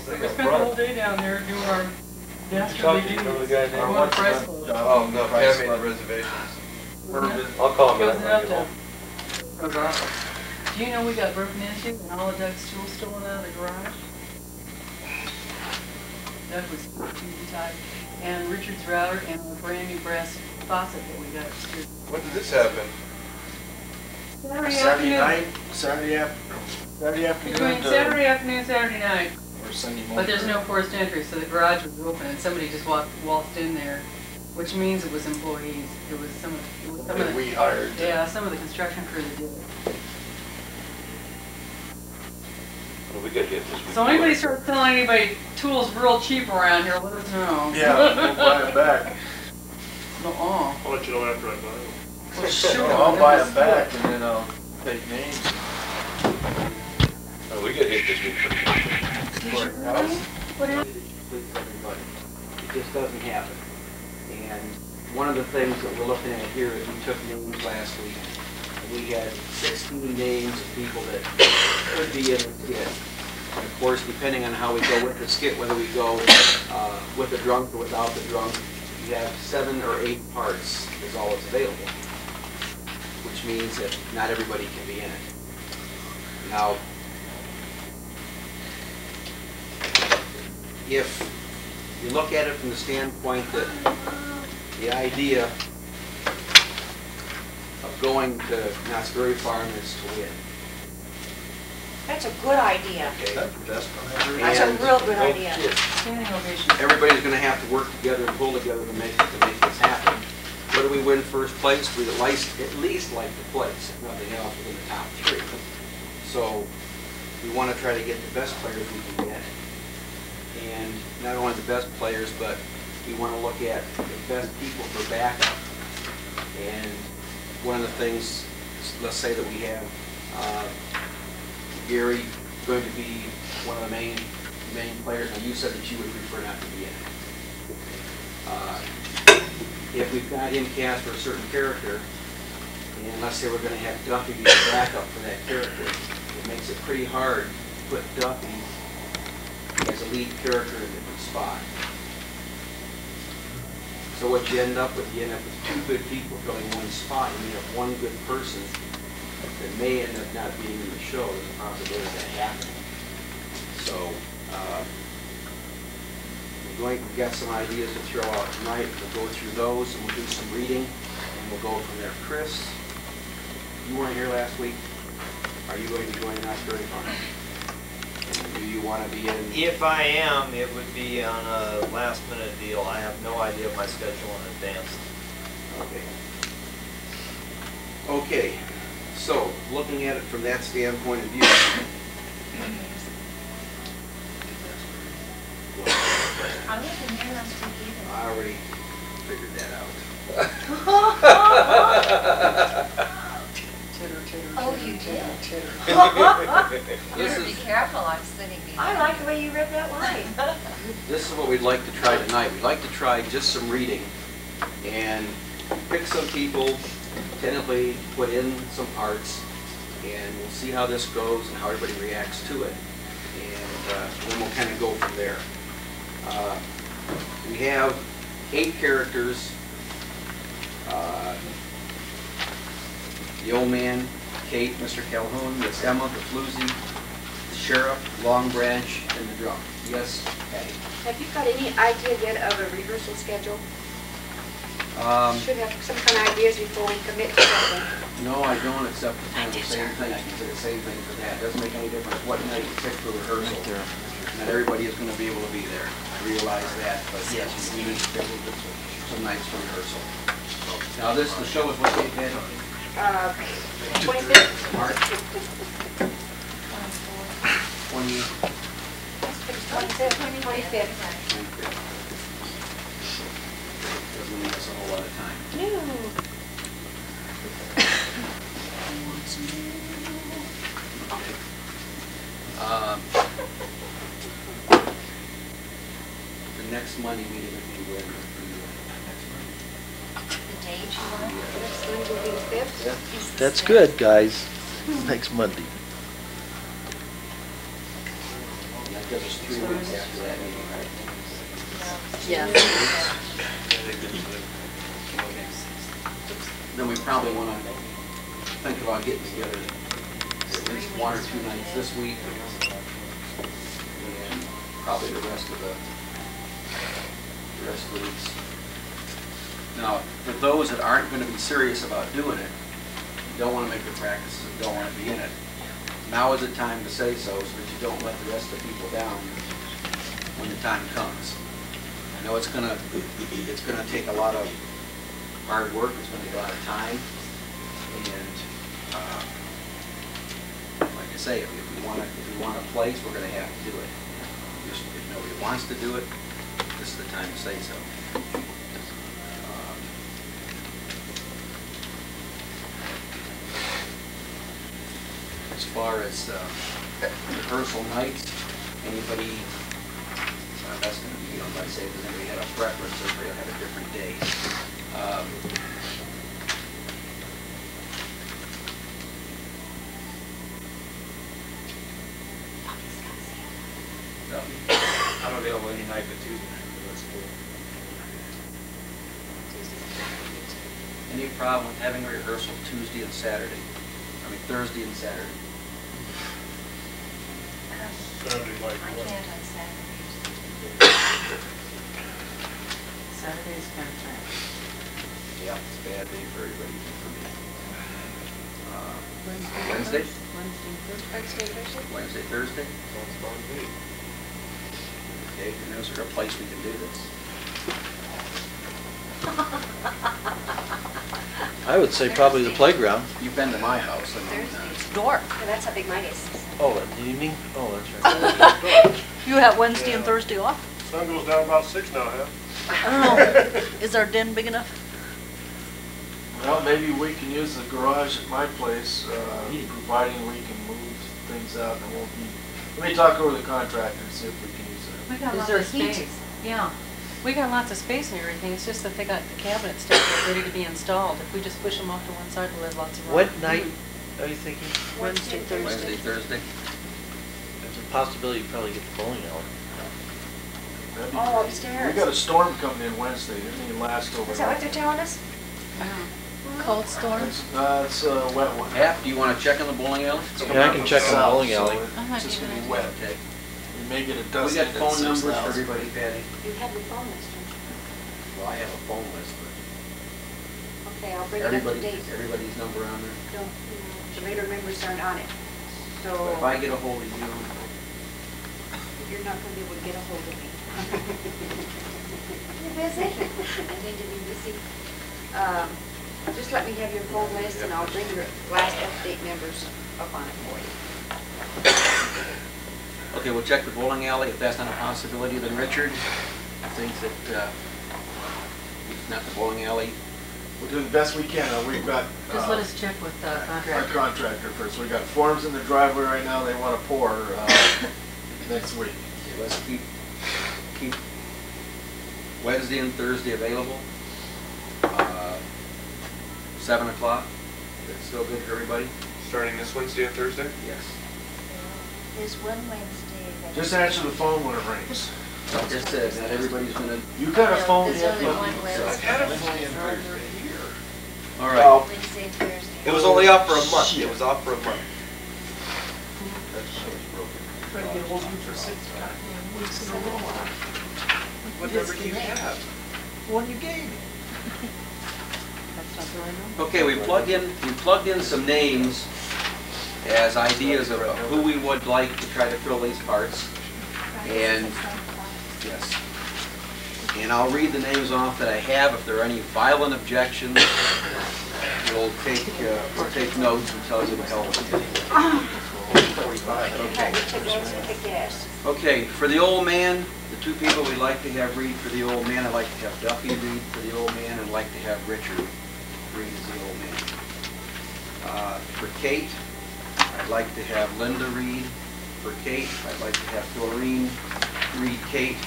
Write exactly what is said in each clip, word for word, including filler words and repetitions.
So we spent the whole day down there doing our dastardly duties. Talking to the guy Our one price club. Oh, no, Pam made the reservations. I'll call him Wasn't back. enough to- was awesome. Do you know we got broken into and all of Doug's tools stolen out of the garage? Doug was too tight. And Richard's router and a brand new brass faucet that we got. When did this happen? Saturday Saturday afternoon. night, Saturday after, Saturday afternoon. Between to- Saturday afternoon and Saturday night. Or Sunday morning. But there's no forced entry, so the garage was open and somebody just walked, waltzed in there, which means it was employees. It was some of, it was some of the. We hired. Yeah, some of the construction crew that did it. Well, we got hit this week. So anybody starts selling anybody tools real cheap around here, let us know. Yeah, we'll buy it back. Uh-uh. I'll let you know after I buy them. Well, sure. I'll that buy was it back and then I'll take names. Oh, we got hit this week. What happened? Please everybody. It just doesn't happen. And one of the things that we're looking at here is we took names last week. And we had sixteen names of people that could be in the skit. And of course, depending on how we go with the skit, whether we go uh, with the drunk or without the drunk, we have seven or eight parts is all that's available. Which means that not everybody can be in it. Now, if you look at it from the standpoint that the idea of going to Knott's Berry Farm is to win. That's a good idea. Okay? That's the best one ever. That's a real good idea. Standing ovation. Everybody's going to have to work together and pull together to make to make this happen. Whether we win first place, we'd at least, at least like the place, if nothing else, within the top three. So we want to try to get the best players we can get. And not only the best players, but we want to look at the best people for backup. And one of the things, let's say that we have uh, Gary going to be one of the main main players, and you said that you would prefer not to be in it. Uh, if we've got him cast for a certain character, and let's say we're going to have Duffy be the backup for that character, it makes it pretty hard to put Duffy as a lead character in a different spot. So what you end up with, you end up with two good people filling one spot, and you have one good person that may end up not being in the show. There's a possibility of that happening. So uh, we're going, we've got some ideas to throw out tonight. We'll go through those and we'll do some reading, and we'll go from there. Chris, you weren't here last week. Are you going to join Knott's Berry Farm? Do you want to be in? If I am, it would be on a last minute deal. I have no idea of my schedule in advance. Okay. Okay, so looking at it from that standpoint of view, I wasn't here last week either. I already figured that out. Chitter, chitter, Oh, chitter, you chitter, did? chitter. This Better be is, careful, I'm sitting I behind. like the way you read that line. this is what we'd like to try tonight. We'd like to try just some reading and pick some people, tentatively put in some parts, and we'll see how this goes and how everybody reacts to it. And uh, then we'll kind of go from there. Uh, we have eight characters. Uh, the old man, Kate, Mister Calhoun, Miss Emma, the floozy, the sheriff, Long Branch, and the drunk. Yes, Patty? Have you got any idea yet of a rehearsal schedule? Um, Should have some kind of ideas before we commit to something. no, I don't, except for kind of the same thing. I can say the same thing for that. It doesn't make any difference what night you pick for rehearsal. Not everybody is going to be able to be there. I realize that, but yes, we need to schedule this some nights for rehearsal. Now this, the show is what they did. Uh, twenty-fifth? March twenty. twenty-fifth, twenty-fifth. Doesn't leave us a whole lot of time. No. Um, the next Monday meeting would be when? The date you want? Next Monday will be the fifth? That's good, guys. Next Monday. Next Because it's three weeks after that meeting, right? Yeah. Then we probably want to think about getting together at least one or two nights this week. And probably the rest of the, the rest of the weeks. Now, for those that aren't going to be serious about doing it, don't want to make the practices, and don't want to be in it, now is the time to say so, so that you don't let the rest of the people down when the time comes. I know it's gonna, it's gonna take a lot of hard work, it's gonna take a lot of time, and, uh, like I say, if if we want to, if we want a place, we're gonna have to do it. Just, if nobody wants to do it, this is the time to say so. Um, As far as uh, rehearsal nights, anybody, uh, that's going to be, you know, like I say, if anybody had a preference, everybody will have a different day. Um, no. I'm available any night but Tuesday night, but that's cool. Any problem with having a rehearsal Tuesday and Saturday? I mean, Thursday and Saturday? Saturday, like I what? can't on Saturdays. Saturday's kind of trash. Yeah, it's a bad day for everybody, for me. Uh, Wednesday? Wednesday? Wednesday, Thursday. Wednesday, Thursday? Wednesday, Thursday? Sounds fun to me. Okay, and is there a place we can do this? I would say probably the playground. You've been to my house, I mean, uh, Thursday. Dork. And that's how big mine is. Oh, in the evening? Oh, that's right. You have Wednesday and Yeah. Thursday off? Sun goes down about six now, huh? I don't know. Is our den big enough? Well, maybe we can use the garage at my place, uh, providing we can move things out and it won't be, let me talk over the contractor and see if we can use it. We got Is lots there of heat? space. Yeah. We got lots of space and everything. It's just that they got the cabinet stuff ready to be installed. If we just push them off to one side, we'll have lots of room. What night are you thinking? Wednesday, Wednesday, Thursday. Thursday? There's a possibility you probably get the bowling alley. That'd be Oh, great. upstairs. We got a storm coming in Wednesday, it may last over. Is that what they're telling us? Cold storm? It's, uh, it's a wet one. Hap, do you want to check in the bowling alley? It's Yeah, coming I out can from check on the south, bowling so alley. it- Oh, It's just that'd gonna be be wet. Okay. We may get a We dust got in at phone numbers six for thousand. everybody, Patty? You have your phone list, don't Well, I have a phone list, but you? Okay, I'll bring it up to everybody, date. everybody's number on there. Don't, you know, the later members aren't on it. So But if I get a hold of you, you're not gonna be able to get a hold of me. You're busy? I need to be busy. Um, Just let me have your phone list and I'll bring your last update members up on it for you. okay, we'll check the bowling alley. If that's not a possibility, then Richard thinks that, uh, if not the bowling alley, We'll do the best we can, uh, we've got. Just uh, let us check with the Our contractor. contractor first, we got forms in the driveway right now, they wanna pour, uh, next week. okay, let's keep, keep Wednesday and Thursday available. Uh, Seven o'clock. That's still good for everybody? Starting this Wednesday and Thursday? Yes. There's one Wednesday that. Just answer the phone when it rings. Like I said, not everybody's gonna, You got a phone There's yet? only one Wednesday. I've had a Wednesday and Thursday here. all right. Wednesday and Thursday. It was only off for a month. It was off for a month. Trying to get hold of you for six goddamn weeks in a row. What number do you have? One you gave me. That's not the right number? Okay, we plugged in, we plugged in some names as ideas of who we would like to try to fill these parts. And, yes. And I'll read the names off that I have. If there are any violent objections, we'll take, uh, we'll take notes and tell you the hell with it. Okay, we took those with the gas. Okay, for the old man, the two people we'd like to have read for the old man, I'd like to have Duffy read for the old man, and I'd like to have Richard read as the old man. Uh, For Kate, I'd like to have Linda read for Kate. I'd like to have Doreen read Kate.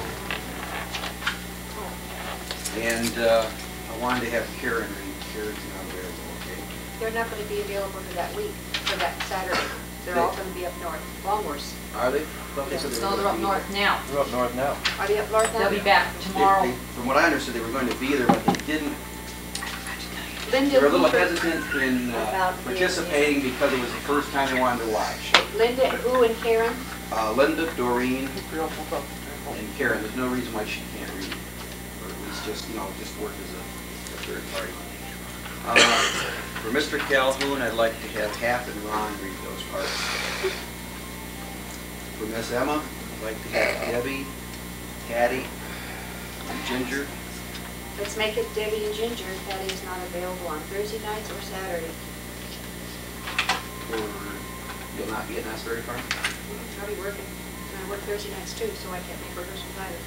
And uh, I wanted to have Karen read. Karen's not available, okay? They're not gonna be available for that week, for that Saturday. They're all gonna be up north, Longworth. Are they? Thought they said they were No, they're up gonna be north now. We're up north now. Are they up north now? They'll be back there. tomorrow. They- they- From what I understood, they were going to be there, but they didn't. Linda They were a little Hoover- hesitant in uh, About being participating because it was the first time they wanted to watch. Linda, who and Karen? Uh, Linda, Doreen, and Karen, there's no reason why she can't read, or at least just, you know, just work as a, a third party. Uh, for Mister Calhoun, I'd like to have Hap and Ron read those parts. For Miss Emma, I'd like to have Debbie, Patty, and Ginger. Let's make it Debbie and Ginger. Patty is not available on Thursday nights or Saturday. Or you'll not be at Nestbury Farm? I'll be working. And I work Thursday nights too, so I can't make rehearsals either.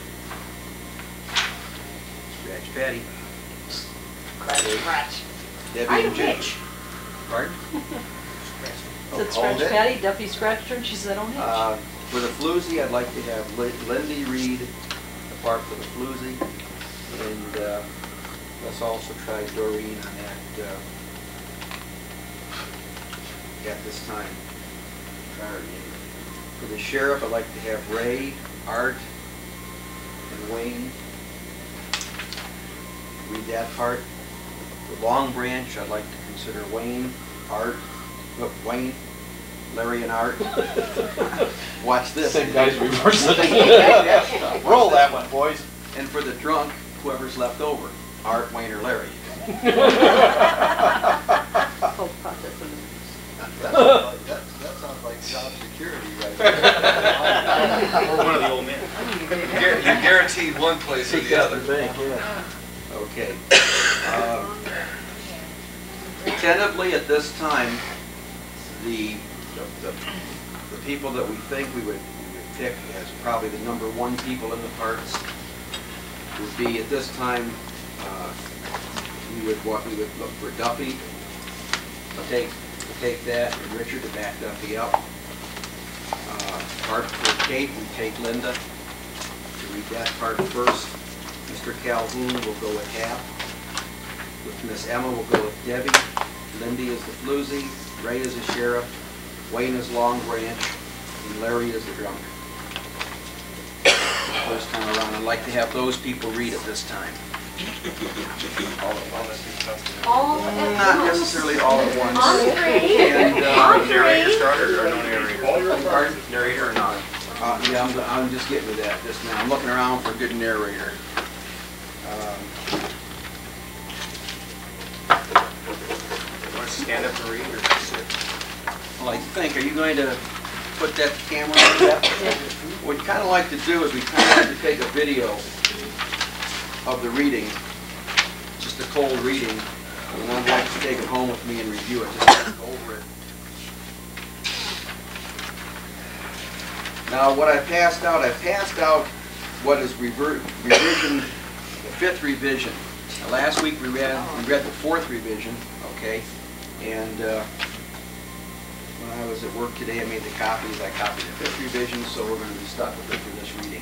Scratch Patty. Scratch, scratch. Debbie I and Ginger. hitch. Pardon? Said Oh, scratch oh, Patty, Duffy scratched her, and she said, I don't hitch. Uh, For the floozy, I'd like to have Li- Lindy read the part for the floozy, and uh, let's also try Doreen on that uh, at this time. Try her again. For the sheriff, I'd like to have Ray, Art, and Wayne read that part. The Long Branch, I'd like to consider Wayne, Art, look, Wayne, Larry and Art. Watch this. Same guys reversing. Roll that one, boys. And for the drunk, whoever's left over, Art, Wayne, or Larry. Whole process of That sounds like, that, that sounds like job security right there. Or one of the old men. Guar- You're guaranteed one place or the other. Okay. Um, Tentatively, at this time, the, the, the people that we think we would, we would pick as probably the number one people in the parts would be, at this time, uh, we would, what, we would look for Duffy, take, take that, and Richard to back Duffy up. Uh, part for Kate, we take Linda to read that part first. Mister Calhoun will go with Hap. With Miss Emma, we'll go with Debbie. Lindy is the floozy. Ray is the sheriff. Wayne is Long Branch. And Larry is the drunk. First time around, I'd like to have those people read at this time. All at once. All at Not once. necessarily all at once. Andre. And, uh, Narrator started or no narrator? All your Pardon? Narrator or not? Uh, yeah, I'm, I'm just getting to that just now. I'm looking around for a good narrator. Um, Want to stand up and read or just sit? Well, I think, are you going to put that camera on that? What we'd kind of like to do is we kind of like to take a video of the reading, just a cold reading, and I'd like to take it home with me and review it, just to go over it. Now, what I passed out, I passed out what is rever revision, the fifth revision. Now, last week we read, we read the fourth revision, okay? And uh, when I was at work today, I made the copies. I copied the fifth revision, so we're going to be stuck with it for this reading.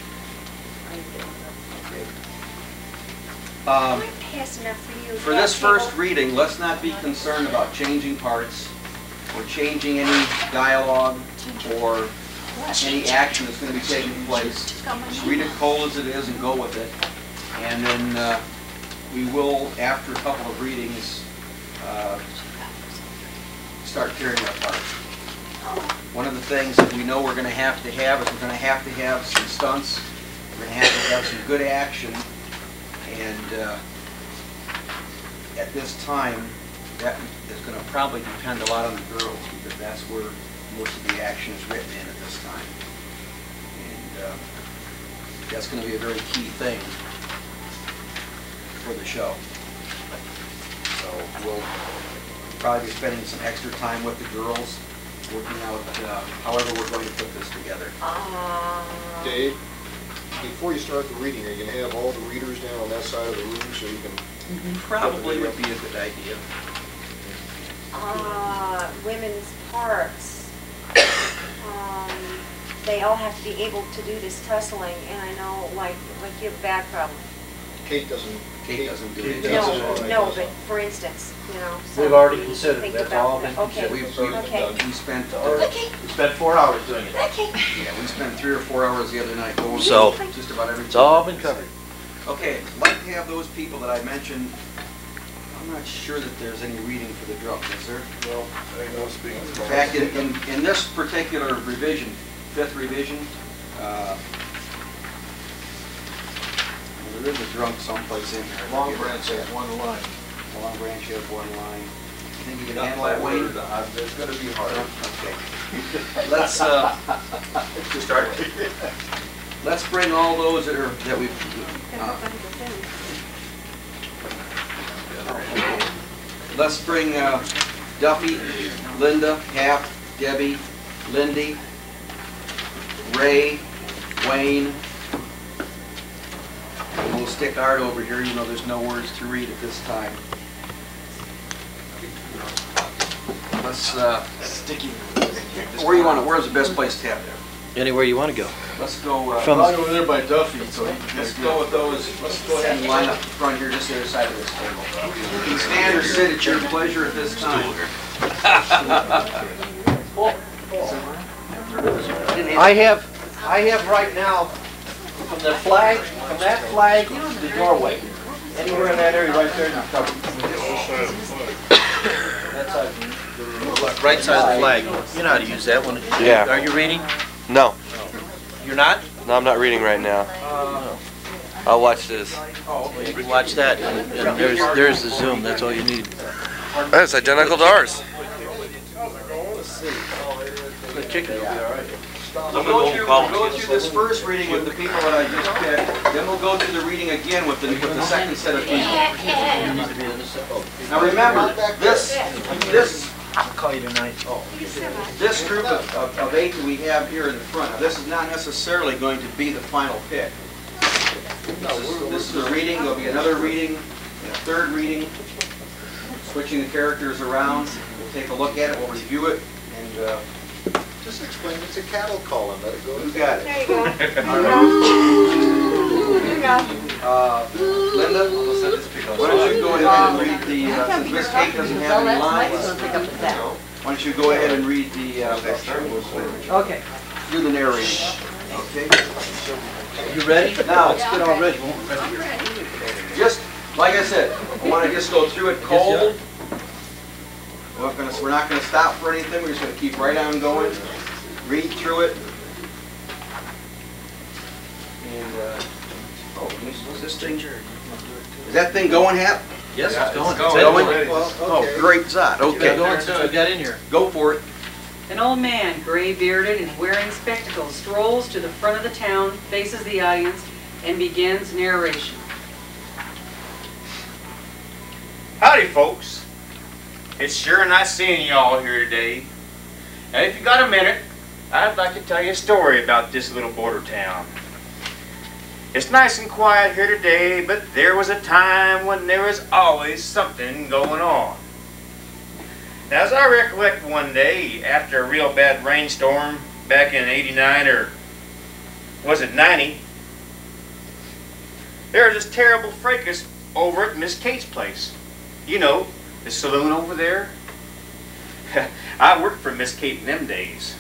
Okay. Um, Pass enough for you. for this first reading, let's not be concerned about changing parts or changing any dialogue or any action that's going to be taking place. Just read it cold as it is and go with it. And then uh, we will, after a couple of readings, uh, start tearing it apart. One of the things that we know we're going to have to have is we're going to have to have some stunts. We're going to have to have some good action. And uh, at this time, that is going to probably depend a lot on the girls, because that's where most of the action is written in at this time. And uh, that's going to be a very key thing for the show. So we'll probably be spending some extra time with the girls, working out uh, however we're going to put this together. Dave, before you start the reading, are you going to have all the readers down on that side of the room so you can... Probably would be a good idea. Uh, women's parts. Um, they all have to be able to do this tussling, and I know, like, like you have a back problem. Kate doesn't. Kate doesn't do Kate it. doesn't. No, no, but for instance, you know. so We've already we considered, think that's about all that. been Okay. considered. We've, we've, Okay. we spent, uh, Okay, We spent four hours doing it. okay. yeah, we spent three or four hours the other night going So, through just about everything. It's all been covered. Okay, I'd like to have those people that I mentioned, I'm not sure that there's any reading for the drum, is there? Well, I know speaking. In fact, in, in, in this particular revision, fifth revision, uh, well, there is a drunk someplace in there. Long Branch has one line. Long Branch has one line. Think you can Nothing handle like that, Wayne? word, uh, it's gonna be hard. Okay. Let's, uh, To start. let's bring all those that are, that we've, uh, let's bring uh, Duffy, Linda, Hap, Debbie, Lindy, Ray, Wayne. And we'll stick Art over here, even though there's no words to read at this time. Let's, uh, Sticky. where you want it, where's the best place to have it? Anywhere you want to go. Let's go, uh, From- Right over there by Duffy, so he can let's get a go good. with those, let's go ahead and line up in front here, just the other side of this table. You can stand or sit at your pleasure at this time. I have, I have right now, from the flag, from that flag to the doorway, anywhere in that area right there, you're covered. That side. Right side of the flag. You know how to use that one. Yeah. Are you reading? No, You're not? no, I'm not reading right now. I'll watch this. Well, you can watch that, and and there's, there's the Zoom, that's all you need. That's identical to ours. Good chicken will be all right. We'll go through, we'll go through this first reading with the people that I just picked, then we'll go through the reading again with the, with the second set of people. Now remember, this, this, I'll call you tonight. this group of, of of eight that we have here in the front, now this is not necessarily going to be the final pick. This is, this is a reading, there'll be another reading, and a third reading, switching the characters around. We'll take a look at it, we'll review it, and, uh, Just explain, it's a cattle call and let it go. who's got it? There you go. All right. There you go. Uh, Linda, why don't you go ahead and read the, uh, since Miss Kate doesn't have any lines, why don't you go ahead and read the, uh, Okay. do the narration, okay? You ready? Now, It's good already. just, like I said, I want to just go through it cold. We're not gonna, we're not gonna stop for anything, we're just gonna keep right on going, read through it. And, uh, oh, what's this thing? Is that thing going, Hap? Yes, it's going. going. It's Going? going. Oh, great zot, Got okay. going since we got in here. Go for it. An old man, gray-bearded and wearing spectacles, strolls to the front of the town, faces the audience, and begins narration. Howdy, folks. It's sure nice seeing you all here today. Now, if you got a minute, I'd like to tell you a story about this little border town. It's nice and quiet here today, but there was a time when there was always something going on. Now, as I recollect one day, after a real bad rainstorm back in eighty-nine, or was it ninety, there was this terrible fracas over at Miss Kate's place. You know, the saloon over there. I worked for Miss Kate in them days.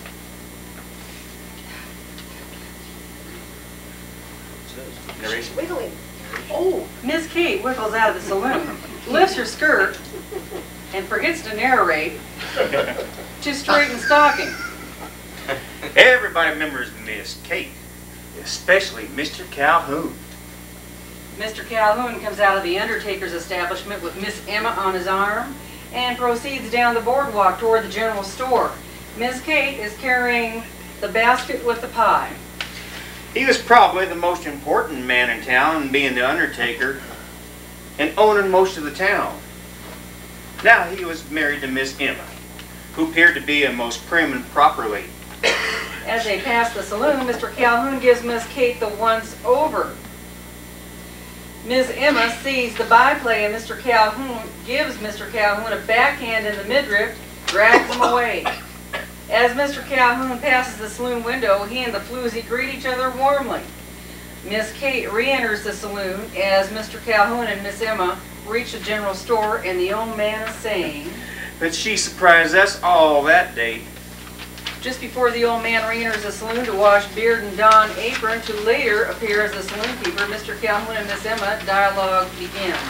Narration. Wiggling. Oh, Miss Kate wiggles out of the saloon, lifts her skirt, and forgets to narrate to straighten stocking. Everybody remembers Miss Kate, especially Mister Calhoun. Mister Calhoun comes out of the undertaker's establishment with Miss Emma on his arm and proceeds down the boardwalk toward the general store. Miss Kate is carrying the basket with the pie. He was probably the most important man in town, being the undertaker and owning most of the town. Now he was married to Miss Emma, who appeared to be a most prim and proper lady. As they pass the saloon, Mister Calhoun gives Miss Kate the once over. Miss Emma sees the byplay and Mister Calhoun gives Mister Calhoun a backhand in the midriff, drags him away. As Mister Calhoun passes the saloon window, he and the floozy greet each other warmly. Miss Kate re-enters the saloon as Mister Calhoun and Miss Emma reach the general store, and the old man is saying, But she surprised us all that day. just before the old man re-enters the saloon to wash beard and don apron to later appear as the saloon keeper, Mister Calhoun and Miss Emma, dialogue begins.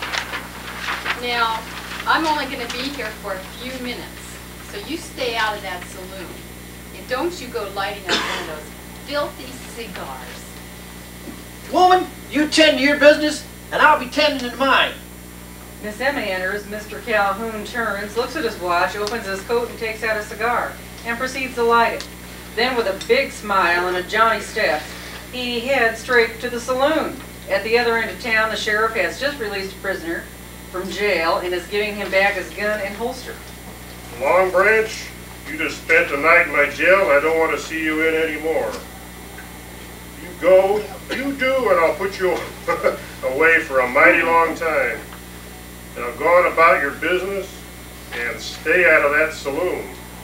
Now, I'm only going to be here for a few minutes, so you stay out of that saloon. And don't you go lighting up one of those filthy cigars. Woman, you tend to your business, and I'll be tending to mine. Miss Emma enters, Mister Calhoun turns, looks at his watch, opens his coat and takes out a cigar, and proceeds to light it. Then with a big smile and a Johnny steps, he heads straight to the saloon. At the other end of town, the sheriff has just released a prisoner from jail and is giving him back his gun and holster. Long Branch, you just spent the night in my jail and I don't want to see you in anymore. You go, you do, and I'll put you away for a mighty long time. Now go on about your business and stay out of that saloon.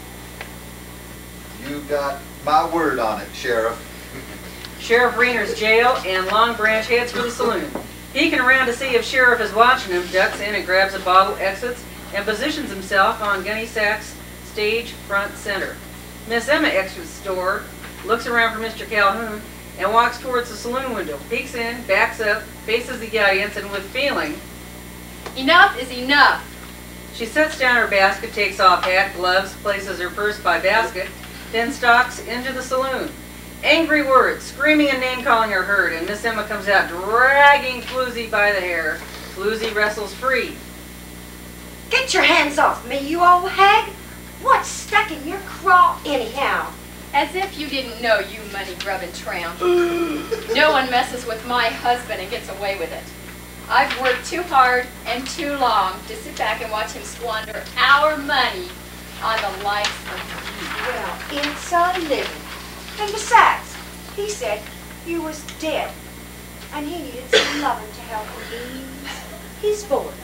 You got my word on it, Sheriff. Sheriff re-enters jail and Long Branch heads for the saloon. Peeking around to see if Sheriff is watching him, ducks in and grabs a bottle, exits, and positions himself on Gunny Sack's stage front center. Miss Emma exits the store, looks around for Mister Calhoun, and walks towards the saloon window, peeks in, backs up, faces the audience, and with feeling, Enough is enough. she sets down her basket, takes off hat, gloves, places her purse by basket, then stalks into the saloon. Angry words, screaming and name-calling are heard, and Miss Emma comes out dragging Floozy by the hair. Floozy wrestles free. Get your hands off me, you old hag! What's stuck in your craw anyhow? As if you didn't know, you money-grubbing tramp. No one messes with my husband and gets away with it. I've worked too hard and too long to sit back and watch him squander our money on the likes of you. Well, it's a living. And besides, he said you was dead, and he needed some loving to help him ease his boredom.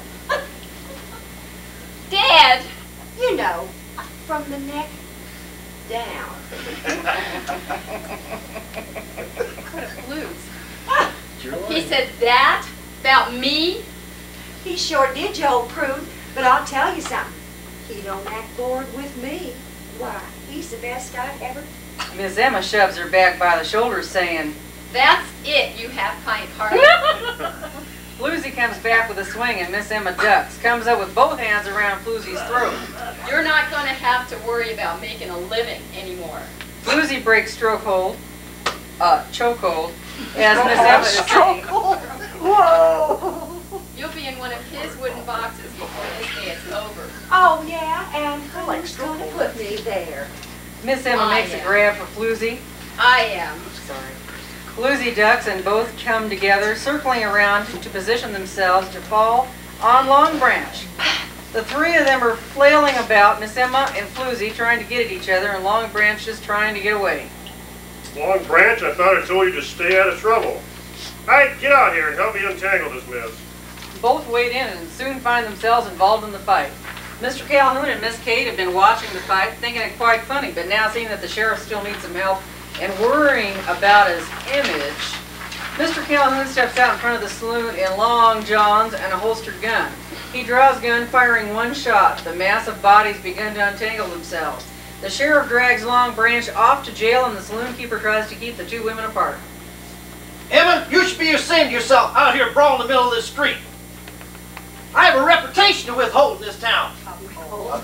Dead? You know, from the neck down. Could have blues. He said that about me? He sure did, you old prude, but I'll tell you something. He don't act bored with me. Why, he's the best I've ever... Miss Emma shoves her back by the shoulders, saying, That's it, you half-pint heart. Floozy comes back with a swing, and Miss Emma ducks, comes up with both hands around Floozy's throat. You're not going to have to worry about making a living anymore. Floozy breaks stroke hold, uh, choke hold, as Miss Emma is saying, Whoa! You'll be in one of his wooden boxes before this day is over. Oh, yeah, and who's gonna put me there? Miss Emma I makes a am. grab for Floozy. I am. Sorry. Floozy ducks and both come together, circling around to position themselves to fall on Long Branch. The three of them are flailing about, Miss Emma and Floozy trying to get at each other, and Long Branch just trying to get away. Long Branch, I thought I told you to stay out of trouble. All right, get out here and help me untangle this mess. Both wade in and soon find themselves involved in the fight. Mister Calhoun and Miss Kate have been watching the fight, thinking it quite funny, but now seeing that the sheriff still needs some help and worrying about his image, Mister Calhoun steps out in front of the saloon in long johns and a holstered gun. He draws gun, firing one shot. The mass of bodies begin to untangle themselves. The sheriff drags Long Branch off to jail, and the saloon keeper tries to keep the two women apart. Emma, you should be ashamed of yourself out here brawling in the middle of this street. I have a reputation to withhold in this town. Uphold.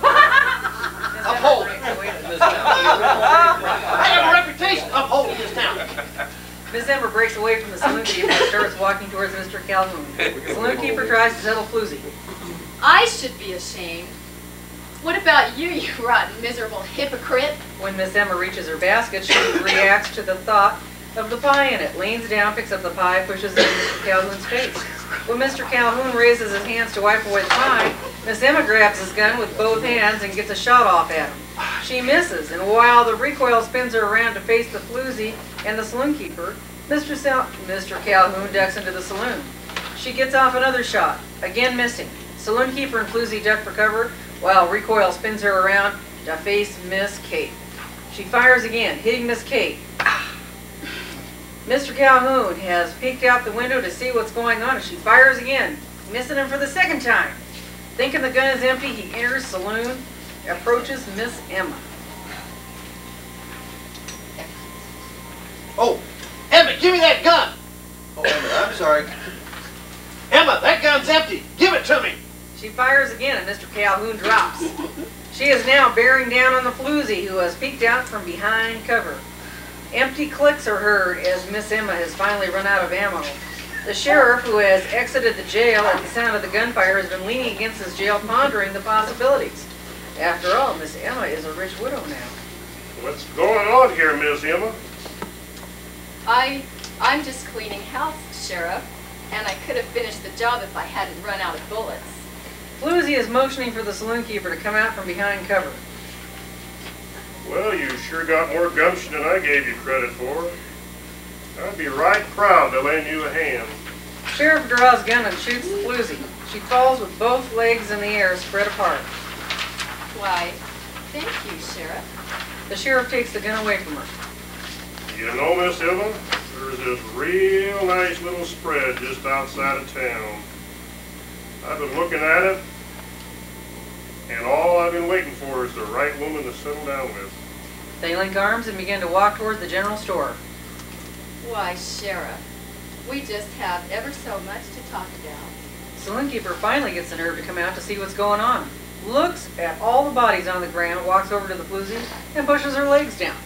in this town. I have a reputation to uphold in this town. Miss Emma breaks away from the saloon keeper and starts walking towards Mister Calhoun. The saloon keeper tries to settle Floozy. I should be ashamed. What about you, you rotten, miserable hypocrite? When Miss Emma reaches her basket, she reacts to the thought of the pie in it, leans down, picks up the pie, pushes it in Mister Calhoun's face. When Mister Calhoun raises his hands to wipe away the pie, Miss Emma grabs his gun with both hands and gets a shot off at him. She misses, and while the recoil spins her around to face the Floozy and the saloon keeper, Mister Sal Mister Calhoun ducks into the saloon. She gets off another shot, again missing. Saloon keeper and Floozy duck for cover, while recoil spins her around to face Miss Kate. She fires again, hitting Miss Kate. Mister Calhoun has peeked out the window to see what's going on, and she fires again, missing him for the second time. Thinking the gun is empty, he enters saloon, approaches Miss Emma. Oh, Emma, give me that gun! Oh, Emma, I'm sorry. Emma, that gun's empty. Give it to me. She fires again, and Mister Calhoun drops. She is now bearing down on the floozy, who has peeked out from behind cover. Empty clicks are heard as Miss Emma has finally run out of ammo. The sheriff, who has exited the jail at the sound of the gunfire, has been leaning against his jail, pondering the possibilities. After all, Miss Emma is a rich widow now. What's going on here, Miss Emma? I, I'm just cleaning house, Sheriff, and I could have finished the job if I hadn't run out of bullets. Floozy is motioning for the saloon keeper to come out from behind cover. Well, you sure got more gumption than I gave you credit for. I'd be right proud to lend you a hand. Sheriff draws gun and shoots the floozy. She falls with both legs in the air, spread apart. Why, thank you, Sheriff. The sheriff takes the gun away from her. You know, Miss Emma, there's this real nice little spread just outside of town. I've been looking at it, and all I've been waiting for is the right woman to settle down with. They link arms and begin to walk towards the general store. Why, Sheriff, we just have ever so much to talk about. Saloon keeper finally gets the nerve to come out to see what's going on. Looks at all the bodies on the ground, walks over to the floozy, and pushes her legs down.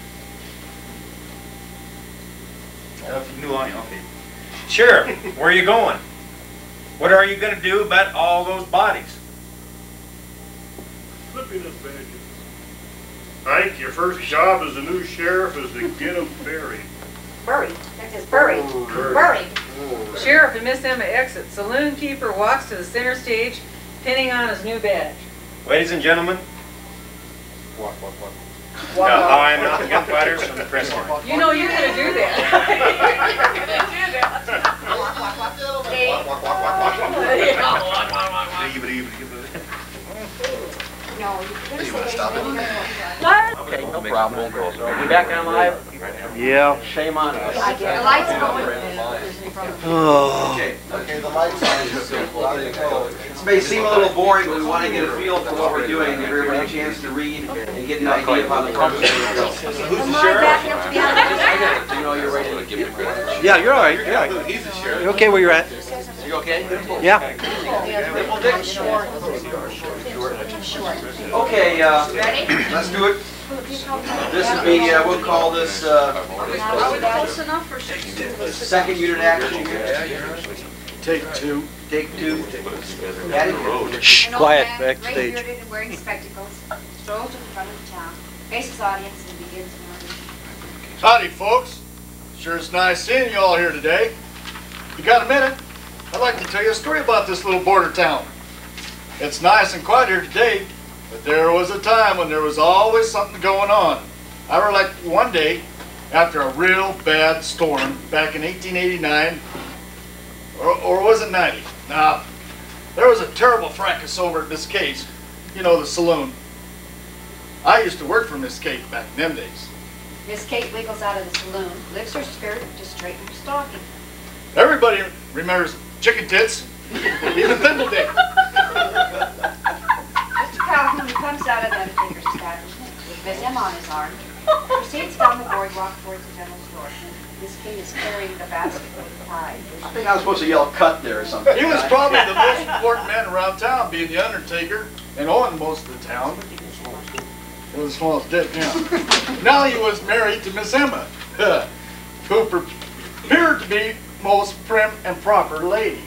Okay. Sheriff, where are you going? What are you going to do about all those bodies? Flipping his badges. Ike, your first job as a new sheriff is to get them buried. Buried? That is buried. Buried. Sheriff and Miss Emma exit. Saloon keeper walks to the center stage, pinning on his new badge. Ladies and gentlemen, Walk, walk, walk. uh, I'm not the gunfighters from the press line. You know you're going to do that. You're going to do that. No, you couldn't say anything. What? Okay, no problem. Are we back on live? Yeah. Shame on us. The lights going. Oh. Okay, okay, the lights on. This may seem a little boring, but we want to get a feel for what we're doing, give everybody a chance to read and get an idea of how the conversation will go. Who's Am the I sheriff? back up to be on the- Do you know you're ready to give me credit? Yeah, you're all right. You're all right. He's the sheriff. You're okay where you're at? You okay? Yeah. Okay, uh, let's do it. This would be, uh, we'll call this, uh, Are we close enough or should second unit action here. Take two. Take two. Patty? Shh, An old quiet, man, backstage. gray-bearded and wearing spectacles, strolls to the front of the town, faces audience and begins narrating. Howdy, folks. Sure it's nice seeing you all here today. If you got a minute, I'd like to tell you a story about this little border town. It's nice and quiet here today, but there was a time when there was always something going on. I recollect one day, after a real bad storm back in eighteen eighty-nine, or, or was it ninety? Nah, there was a terrible fracas over at Miss Kate's, you know, the saloon. I used to work for Miss Kate back in them days. Miss Kate wiggles out of the saloon, lifts her skirt to straighten her stocking. Everybody remembers Chicken Tits, even Thimbledick. Mister Calhoun comes out of the undertaker's establishment with Miss Emma on his arm, proceeds down the boardwalk towards the general store. Miss Kate is carrying the basket with pie. I think I was supposed to yell cut there or something. He was probably the most important man around town, being the undertaker and owning most of the town. It was the smallest dick, yeah. Now he was married to Miss Emma, who appeared to be most prim and proper lady.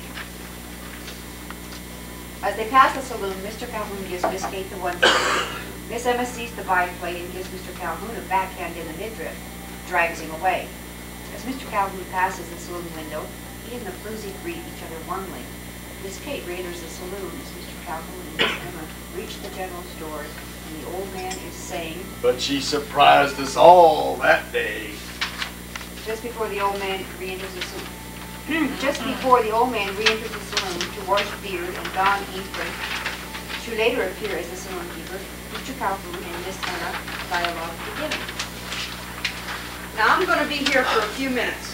As they pass the saloon, Mister Calhoun gives Miss Kate the one side. Miss Emma sees the biplane and gives Mister Calhoun a backhand in the midriff, drags him away. As Mister Calhoun passes the saloon window, he and the floozy greet each other warmly. Miss Kate re-enters the saloon as Mister Calhoun and Miss Emma reach the general store, and the old man is saying, But she surprised us all that day. just before the old man re-enters the saloon, just before the old man re-enters the saloon to wash beard and don apron, to later appear as the saloon keeper, Mister Calhoun and Miss Emma dialogue beginning. Now I'm going to be here for a few minutes.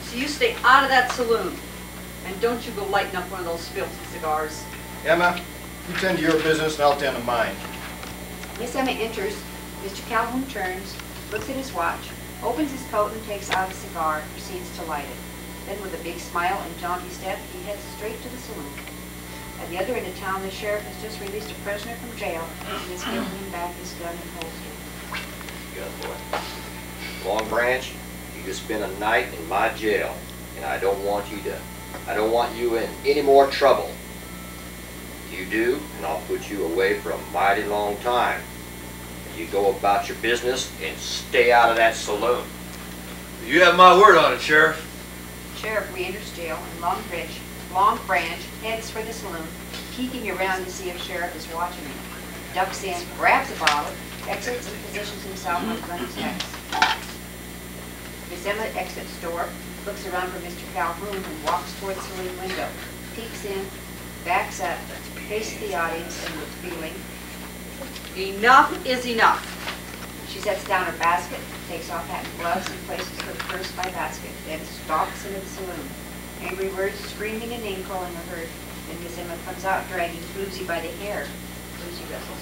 So you stay out of that saloon. And don't you go lighting up one of those filthy cigars. Emma, you tend to your business and I'll tend to mine. Miss Emma enters. Mister Calhoun turns, looks at his watch, opens his coat and takes out a cigar, proceeds to light it. Then with a big smile and jaunty step, he heads straight to the saloon. At the other end of town, the sheriff has just released a prisoner from jail and is giving him back his gun and holster. Good boy. Long Branch, you just spent a night in my jail, and I don't want you to, I don't want you in any more trouble. You do, and I'll put you away for a mighty long time. You go about your business and stay out of that saloon. You have my word on it, Sheriff. Sheriff re-enters jail and Long Branch, Long Branch heads for the saloon, peeking around to see if Sheriff is watching him. Ducks in, grabs a bottle, exits and positions himself on Gunny's next. Miss Emma exits door, looks around for Mister Calhoun and walks toward the saloon window, peeks in, backs up, faces the audience and with feeling. Enough is enough. She sets down her basket, takes off hat and gloves and places her purse by basket, then stalks into the saloon. Angry words, screaming and name calling are heard. Then Miss Emma comes out dragging Floozy by the hair. Floozy wrestles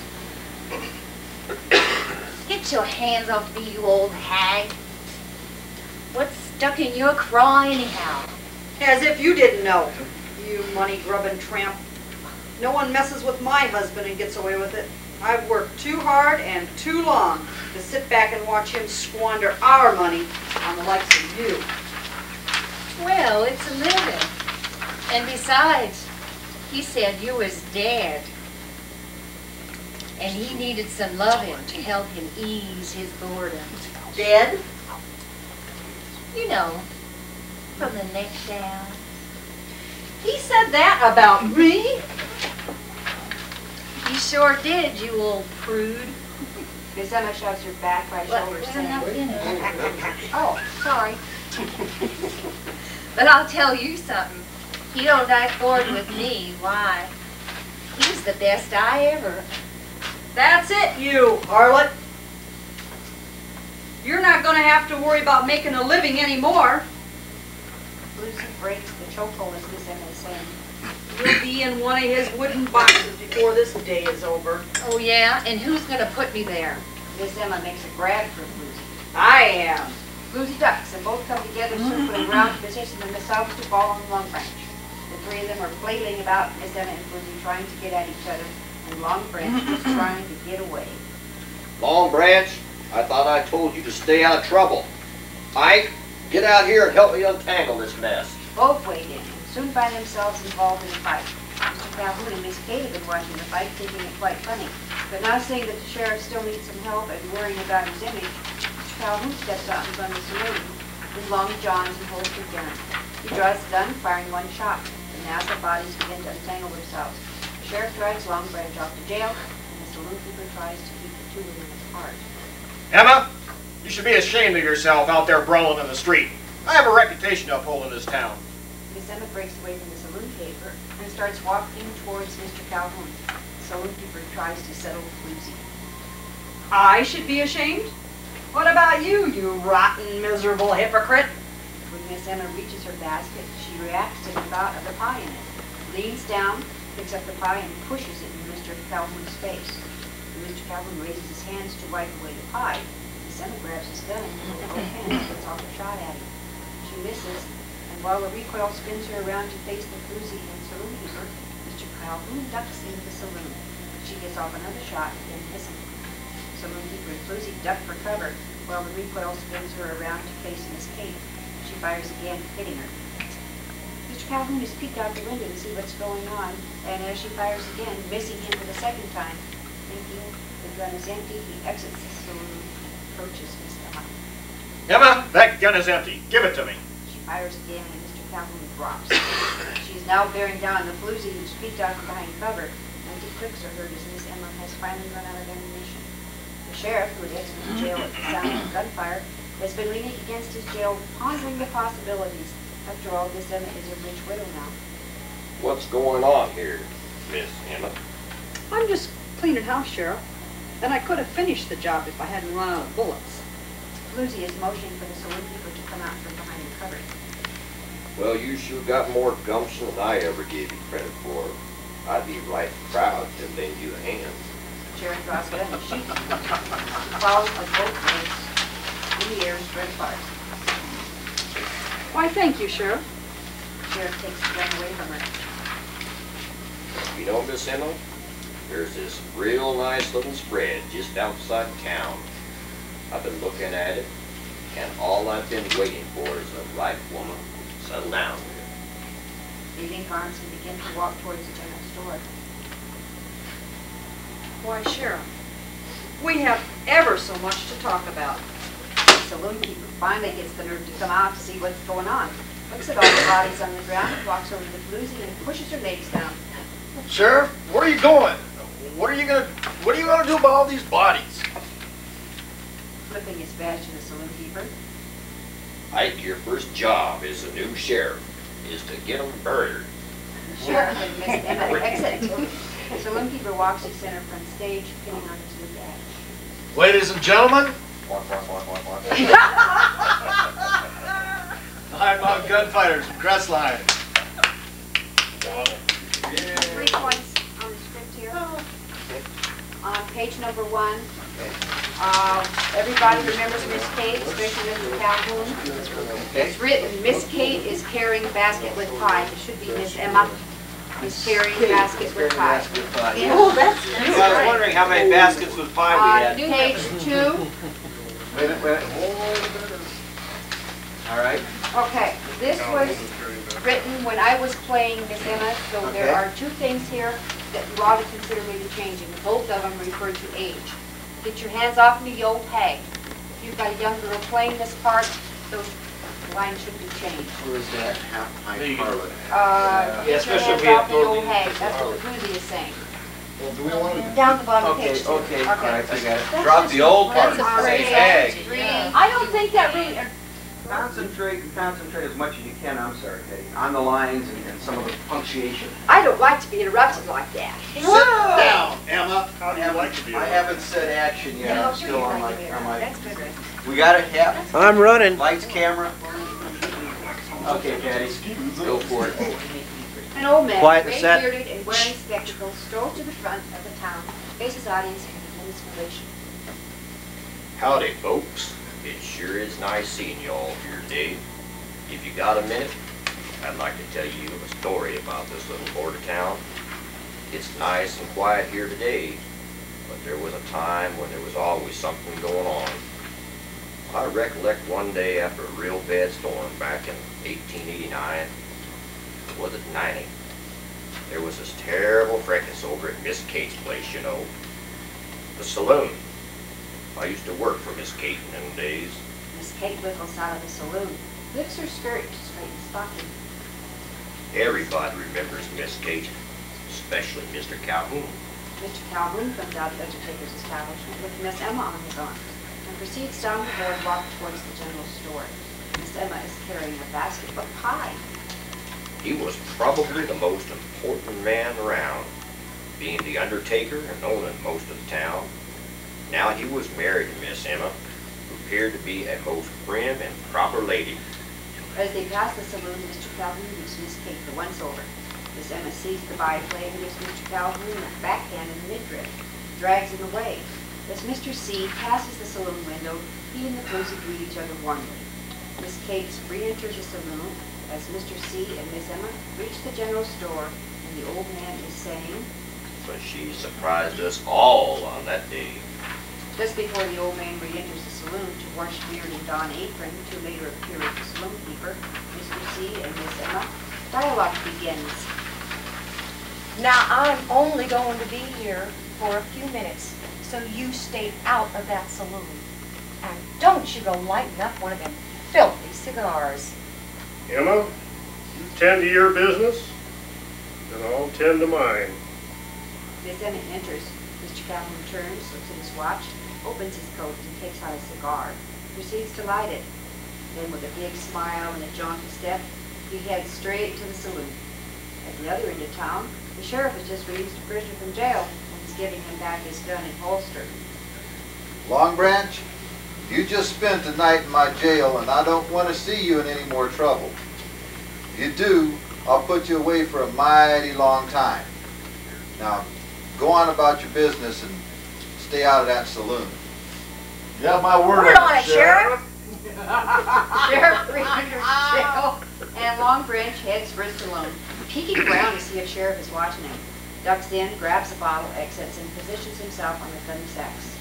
free. Get your hands off me, you old hag. What's stuck in your craw anyhow? As if you didn't know, you money-grubbing tramp. No one messes with my husband and gets away with it. I've worked too hard and too long to sit back and watch him squander our money on the likes of you. Well, it's a living. And besides, he said you was dead. And he needed some loving to help him ease his boredom. Dead? You know, from the neck down. He said that about me? You sure did, you old prude. Miss Emma shoves her back right What? shoulder Well, saying, not finished. oh, sorry. But I'll tell you something. He don't die forward with me. Why? He's the best I ever. That's it, you harlot. You're not going to have to worry about making a living anymore. Lucy breaks the chokehold as Miss Emma is saying, You'll be in one of his wooden boxes before this day is over. Oh, yeah? And who's going to put me there? Miss Emma makes a grab for Lucy. I am. Lucy ducks and both come together, circling around to position themselves to fall on Long Branch. The three of them are flailing about Miss Emma and Lucy, trying to get at each other, and Long Branch is trying to get away. Long Branch, I thought I told you to stay out of trouble. Ike, get out here and help me untangle this mess. Both wade in and soon find themselves involved in a fight. Mister Calhoun and Miss Kate have been watching the fight, thinking it quite funny. But now seeing that the sheriff still needs some help and worrying about his image, Mister Calhoun steps out in front of the saloon with long johns and holstered gun. He draws the gun, firing one shot, and now the bodies begin to untangle themselves. The sheriff drags Long Branch off to jail, and the saloon keeper tries to keep the two of them apart. Emma, you should be ashamed of yourself out there brawling in the street. I have a reputation to uphold in this town. Miss Emma breaks away from the saloon keeper and starts walking towards Mister Calhoun. The saloon keeper tries to settle Lucy. I should be ashamed? What about you, you rotten, miserable hypocrite? When Miss Emma reaches her basket, she reacts to the thought of the pie in it, leans down, picks up the pie, and pushes it in Mister Calhoun's face. When Mister Calhoun raises his hands to wipe away the pie, Miss Emma grabs his gun and with both hands puts off a shot at him. She misses, and while the recoil spins her around to face the floozy and saloon keeper, Mister Calhoun ducks into the saloon. She gets off another shot, then misses. Saloon keeper and floozy duck for cover, while the recoil spins her around to face Miss Kate. She fires again, hitting her. Mister Calhoun has peeked out the window to see what's going on, and as she fires again, missing him for the second time, thinking the gun is empty, he exits the saloon and approaches Miss Emma. Emma, that gun is empty. Give it to me. She fires again, and Mister Calhoun drops. She is now bearing down the floozy who's peeked out from behind cover. Empty clicks are heard as Miss Emma has finally run out of ammunition. The sheriff, who had exited the jail at the sound of gunfire, has been leaning against his jail, pondering the possibilities. After all, Miss Emma is a rich widow now. What's going on here, Miss Emma? I'm just cleaning house, Sheriff. And I could have finished the job if I hadn't run out of bullets. Floozy is motioning for the saloon keeper to come out from behind the cupboard. Well, you sure got more gumption than I ever gave you credit for. I'd be right proud to lend you a hand. Sheriff draws gun and shoots. The balls of both legs in the air and spread apart. Why, thank you, Sheriff. Sheriff takes the gun away from her. You know, Miss Emma, there's this real nice little spread just outside town. I've been looking at it, and all I've been waiting for is the right woman to settle down with. They link arms and begin to walk towards the general store. Why, Sheriff, we have ever so much to talk about. The saloon keeper finally gets the nerve to come out to see what's going on. Looks at all the bodies on the ground, walks over to Floozy and pushes her legs down. Sheriff, where are you going? What are you gonna, what are you gonna do about all these bodies? Flipping his badge to the saloon keeper. Ike, your first job as a new sheriff is to get them murdered. The sheriff and Miss Emma exit. The saloon keeper walks to center front stage, pinning on his new badge. Ladies and gentlemen, I'm Mount Gunfighters in Crestline. Three points on the script here. On page number one, uh, everybody remembers Miss Kate, especially Mister Calhoun. It's written, Miss Kate is carrying a basket with pie. It should be Miss Emma is carrying a basket with pie. Yeah. Oh, that's I was wondering how many baskets with pie we On had. page two, Wait a minute, wait a minute. All right. okay, this was written when I was playing Miss Emma, so there Okay. are two things here that you ought to consider maybe changing. Both of them refer to age. Get your hands off me, you old hag. If you've got a young girl playing this part, those lines should be changed. Where is that half pint harlot? Uh, Yeah, get your especially hands if we have off me, you old clothing. hag. That's what the Boozy is saying. Well, do we want to? Down the bottom of Okay, page two. okay, all right, I got it. That's Drop just- the old part. that's a Say phrase. egg. Three. I don't think that really, Concentrate, concentrate as much as you can, I'm sorry, Betty, on the lines and, and some of the punctuation. I don't like to be interrupted like that. Sit down, Emma. How do you I like to be? I haven't said action yet, No, I'm sure still you on like my, to be on my, That's good, Rick. we gotta have I'm running. lights, camera. Okay, Patty, go for it. An old man, Quiet the set. gray-bearded and wearing spectacles, strolls to the front of the town, faces audience and begins relation. Howdy, folks. It sure is nice seeing you all here today. If you got a minute, I'd like to tell you a story about this little border town. It's nice and quiet here today, but there was a time when there was always something going on. I recollect one day after a real bad storm back in eighteen eighty-nine, was it ninety? There was this terrible fracas over at Miss Kate's place, you know. The saloon. I used to work for Miss Kate in them days. Miss Kate wiggles out of the saloon, lifts her skirt to straighten stocking. Everybody remembers Miss Kate, especially Mister Calhoun. Mister Calhoun comes out of the Undertaker's establishment with Miss Emma on his arm and proceeds down the boardwalk towards the general store. Miss Emma is carrying a basket of pie. He was probably the most important man around, being the Undertaker and owning most of the town. Now he was married to Miss Emma, who appeared to be a most prim and proper lady. As they pass the saloon, Mister Calhoun gives Miss Kate the once-over. Miss Emma sees the byplay and gives Mister Calhoun a backhand in the midriff, drags him away. As Mister C passes the saloon window, he and the Floozy greet each other warmly. Miss Kate re-enters the saloon as Mister C and Miss Emma reach the general store, and the old man is saying, But she surprised us all on that day. just before the old man re-enters the saloon to wash beard and don apron, to later appear as the saloon keeper, Mister C and Miss Emma, dialogue begins. Now, I'm only going to be here for a few minutes, so you stay out of that saloon. And don't you go lighting up one of them filthy cigars. Emma, you tend to your business, and I'll tend to mine. Miss Emma enters. Mister Calhoun turns, looks at his watch, opens his coat, and takes out a cigar. Proceeds to light it. Then, with a big smile and a jaunty step, he heads straight to the saloon. At the other end of town, the sheriff has just released a prisoner from jail and is giving him back his gun and holster. Long Branch, You just spent the night in my jail, and I don't want to see you in any more trouble. If you do, I'll put you away for a mighty long time. Now, go on about your business and stay out of that saloon. You have my word, Word on it, Sheriff. Sheriff re-enters jail, and Long Branch heads for his saloon, peeking around to see if Sheriff is watching him. Ducks in, grabs a bottle, exits, and positions himself on the gunny sacks.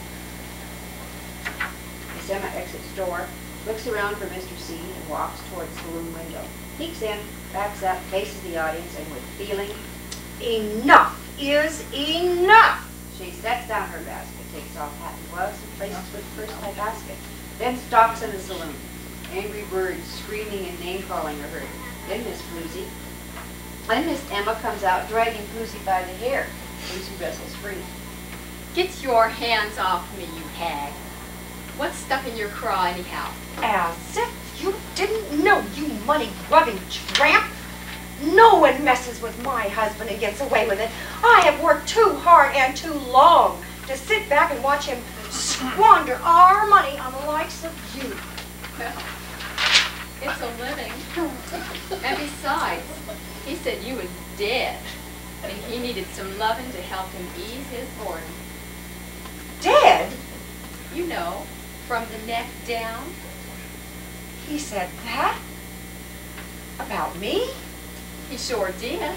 Miss Emma exits door, looks around for Mister C, and walks towards the saloon window. Peeks in, backs up, faces the audience, and with feeling, Enough is enough. she sets down her basket, takes off hat and gloves, and places with the first high basket. Then stalks in the saloon. Angry birds screaming and name-calling are heard. Then Miss Floozy. Then Miss Emma comes out, dragging Floozy by the hair. Floozy wrestles free. Get your hands off me, you hag. What's stuck in your craw anyhow? As if you didn't know, you money-grubbing tramp. No one messes with my husband and gets away with it. I have worked too hard and too long to sit back and watch him squander our money on the likes of you. Well, it's a living. And besides, he said you was dead, and he needed some loving to help him ease his boredom. Dead? You know, from the neck down. He said that? About me? He sure did.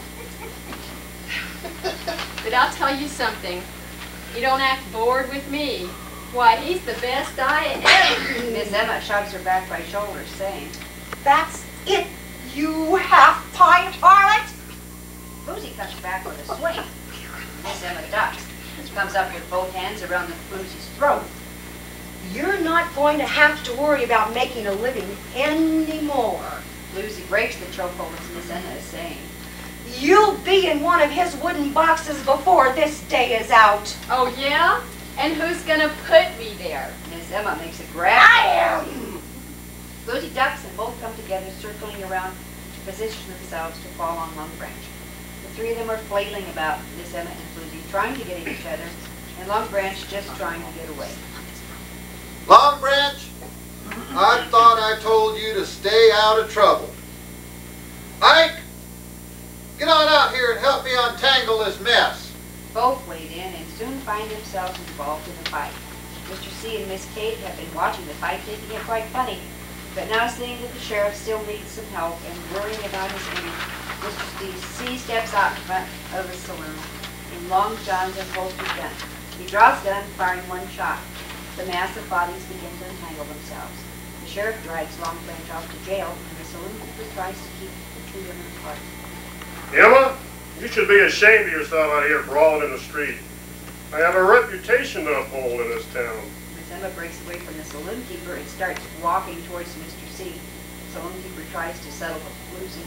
But I'll tell you something. You don't act bored with me. Why, he's the best I ever. Miss Emma shoves her back by shoulders, saying, That's it, you half-pint harlot! Floozy comes back with a swing. Miss Emma ducks. Comes up with both hands around the Floozy's throat. You're not going to have to worry about making a living anymore. Floozy breaks the chokehold as Miss Emma is saying, You'll be in one of his wooden boxes before this day is out. Oh, yeah? And who's gonna put me there? Miss Emma makes a grab. I am! Floozy ducks and both come together, circling around to position themselves to fall on Long Branch. The three of them are flailing about, Miss Emma and Floozy, trying to get at each other, and Long Branch just trying to get away. Long Branch, I thought I told you to stay out of trouble. Ike, get on out here and help me untangle this mess. Both wade in and soon find themselves involved in the fight. Mister C and Miss Kate have been watching the fight, thinking it quite funny, but now seeing that the sheriff still needs some help and worrying about his image, Mister C steps out in front of the saloon in long johns and holsters gun. He draws gun, firing one shot. The mass of bodies begin to entangle themselves. The sheriff drags Long Branch off to jail, and the saloon keeper tries to keep the two women apart. Emma, you should be ashamed of yourself out here brawling in the street. I have a reputation to uphold in this town. Miss Emma breaks away from the saloon keeper and starts walking towards Mister C. The saloon keeper tries to settle with Floozy.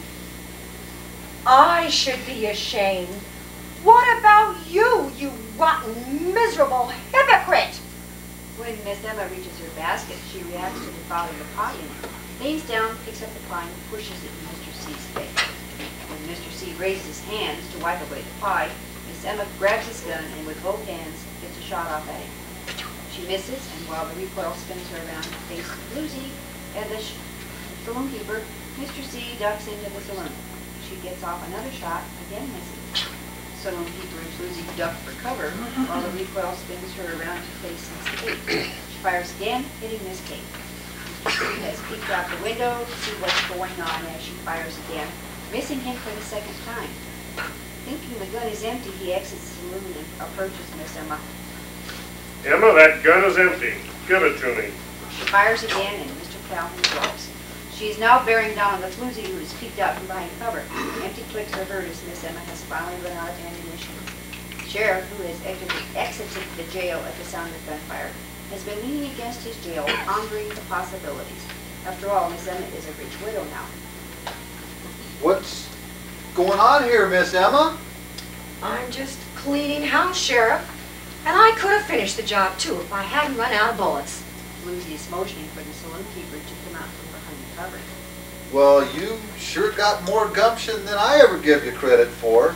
I should be ashamed. What about you, you rotten, miserable hypocrite? When Miss Emma reaches her basket, she reacts to the thought of the pie in it, leans down, picks up the pie, and pushes it in Mister C's face. When Mister C raises his hands to wipe away the pie, Miss Emma grabs his gun and with both hands gets a shot off at him. She misses, and while the recoil spins her around to face Floozy and the saloon keeper, Mister C ducks into the saloon. She gets off another shot, again misses. Saloon keeper and Floozy duck for cover, while the recoil spins her around to face Miss Kate. She fires again, hitting Miss Kate. Mister C has peeked out the window to see what's going on as she fires again, missing him for the second time. Thinking the gun is empty, he exits the saloon and approaches Miss Emma. Emma, that gun is empty. Give it to me. She fires again, and Mister Calhoun drops. She is now bearing down on the Floozy, who is peeked out from behind cover. Empty clicks are heard as Miss Emma has finally run out of ammunition. The sheriff, who has exited, exited the jail at the sound of gunfire, has been leaning against his jail, pondering the possibilities. After all, Miss Emma is a rich widow now. What's going on here, Miss Emma? I'm just cleaning house, Sheriff. And I could have finished the job, too, if I hadn't run out of bullets. Floozy is motioning for the saloon keeper to come out from behind the cover. Well, you sure got more gumption than I ever give you credit for.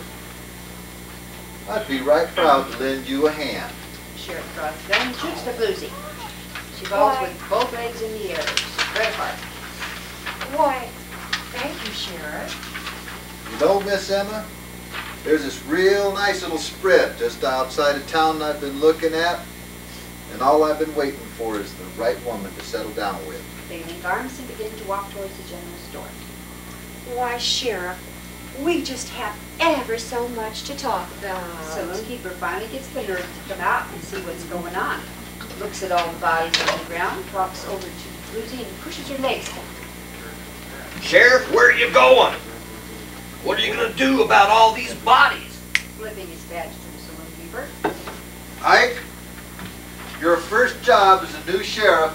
I'd be right proud to lend you a hand. The sheriff draws the gun and shoots the Floozy. She falls Why? with both legs in the air, spread apart. Why, thank you, Sheriff. You know, Miss Emma, there's this real nice little spread just outside of town I've been looking at, and all I've been waiting for is the right woman to settle down with. They link arms and begin to walk towards the general store. Why, Sheriff, we just have ever so much to talk about. Saloon keeper finally gets the nerve to come out and see what's going on. Looks at all the bodies on the ground, walks over to Lucy and pushes her legs down. Sheriff, where are you going? What are you gonna do about all these bodies? Flipping his badge to the saloon keeper. Ike, your first job as a new sheriff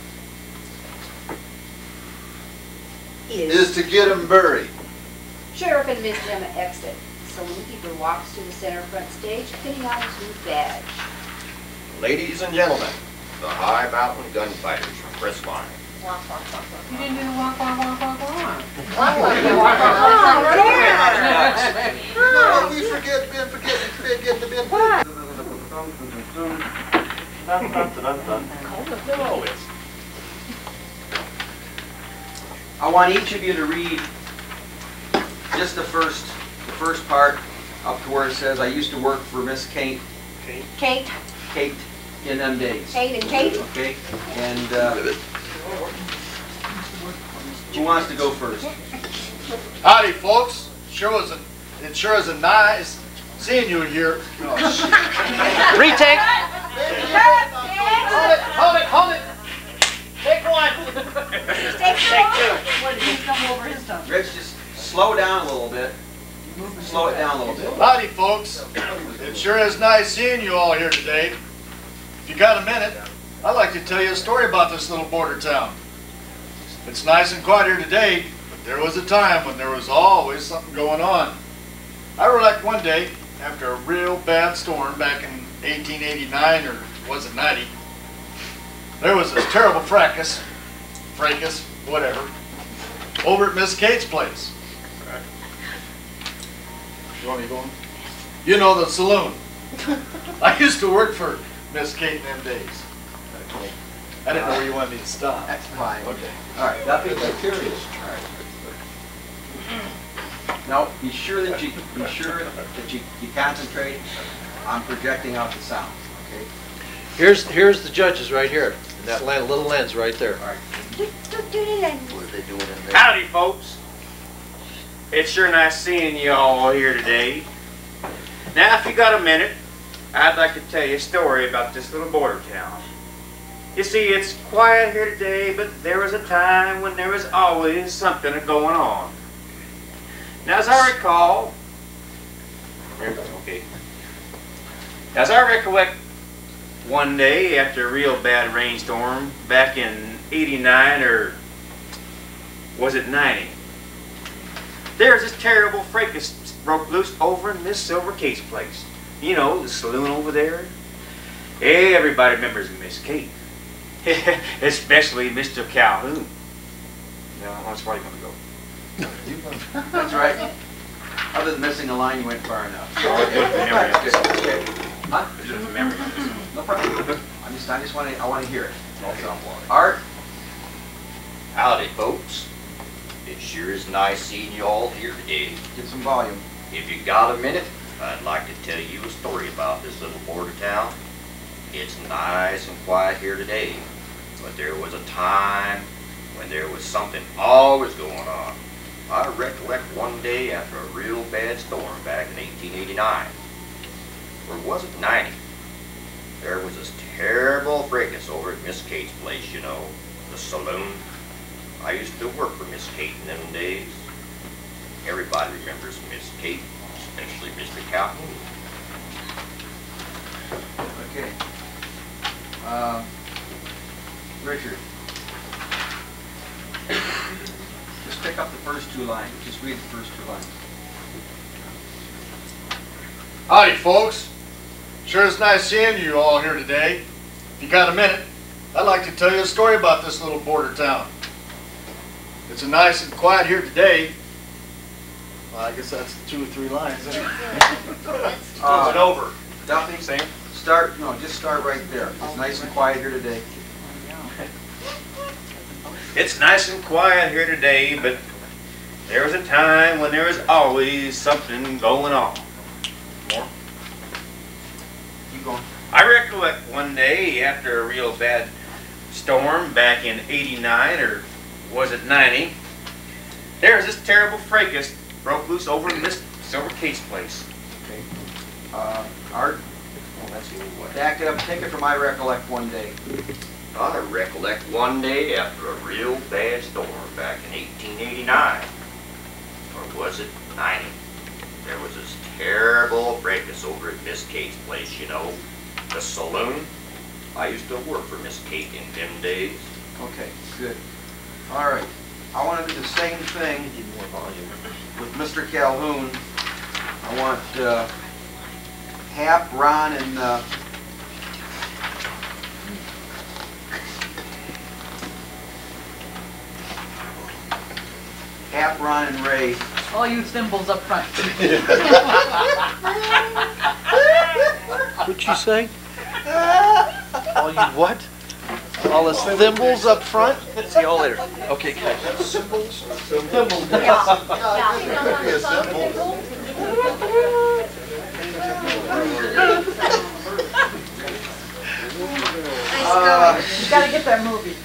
is to get them buried. Sheriff and Miss Emma exit. Saloon keeper walks to the center front stage, pinning on his new badge. Ladies and gentlemen, the High Mountain Gunfighters from Crestline. You didn't do the walk, walk, walk, walk, walk. No, we forget, been forgetting, forgetting to been. What? I want each of you to read just the first, the first part up to where it says, I used to work for Miss Kate. Kate. Kate. Kate in them days. Kate and Kate. Okay, and uh, who wants to go first? Howdy, folks. Sure was a, it sure is a nice seeing you here. Oh, Retake. Hold it, hold it, hold it. Take one. Take two. What, did he come over his tongue? Rich, just slow down a little bit. Slow it down a little bit. Howdy, folks. It sure is nice seeing you all here today. If you got a minute, I'd like to tell you a story about this little border town. It's nice and quiet here today, but there was a time when there was always something going on. I recollect one day, after a real bad storm back in eighteen eighty-nine, or was it ninety, there was this terrible fracas, fracas, whatever, over at Miss Kate's place. You want me going? You know, the saloon. I used to work for Miss Kate in them days. I didn't know where you wanted me to stop. That's fine. Okay. All right, Duffy, I'm curious. All right. Now, be sure that you be sure that you, you concentrate on projecting out the sound. Okay. Here's here's the judges right here. And that lens, little lens right there. All right. What are they doing in there? Howdy, folks. It's sure nice seeing you all here today. Now, if you got a minute, I'd like to tell you a story about this little border town. You see, it's quiet here today, but there was a time when there was always something going on. Now, as I recall, okay, as I recollect, one day after a real bad rainstorm back in eighty-nine, or was it ninety? There's this terrible fracas broke loose over in Miss Silver Kate's place. You know, the saloon over there. Everybody remembers Miss Kate. Especially Mister Calhoun. No, that's where you want to go. That's right. Other than missing a line, you went far enough. Oh, good memory. Okay. Huh? Good memory. No problem. I just, I just want to, I want to hear it. That's all. Art. Howdy, folks. It sure is nice seeing you all here today. Get some volume. If you got a minute, I'd like to tell you a story about this little border town. It's nice and quiet here today, but there was a time when there was something always going on. I recollect one day after a real bad storm back in eighteen eighty-nine. Or was it ninety? There was this terrible fracas over at Miss Kate's place, you know, the saloon. I used to work for Miss Kate in them days. Everybody remembers Miss Kate, especially Mister Calhoun. Okay. Uh, Richard. Just pick up the first two lines. Just read the first two lines. Howdy, folks. Sure is nice seeing you all here today. If you got a minute, I'd like to tell you a story about this little border town. It's a nice and quiet here today. Well, I guess that's two or three lines. Isn't it? Uh, it over. Duffy, start, no, just start right there. It's nice and quiet here today. It's nice and quiet here today, but there was a time when there was always something going on. More? Keep going. I recollect one day after a real bad storm back in eighty-nine, or was it ninety, there was this terrible fracas broke loose over in Miss Silver Kate's place. Okay. Uh, Art? Oh, that's you. Back it up, take it from I recollect one day. I recollect one day after a real bad storm back in eighteen eighty-nine, or was it ninety? There was this terrible fracas over at Miss Kate's place, you know, the saloon. I used to work for Miss Kate in them days. Okay, good. All right. I want to do the same thing with Mister Calhoun. I want uh, Hap, Ron, and uh, Hap, Ron, and Ray. All you thimbles up front. What'd you say? All you what? All the thimbles up front? See y'all later. Okay, good. Symbols? Thimbles. Could be a symbol. Uh, You gotta get that movie.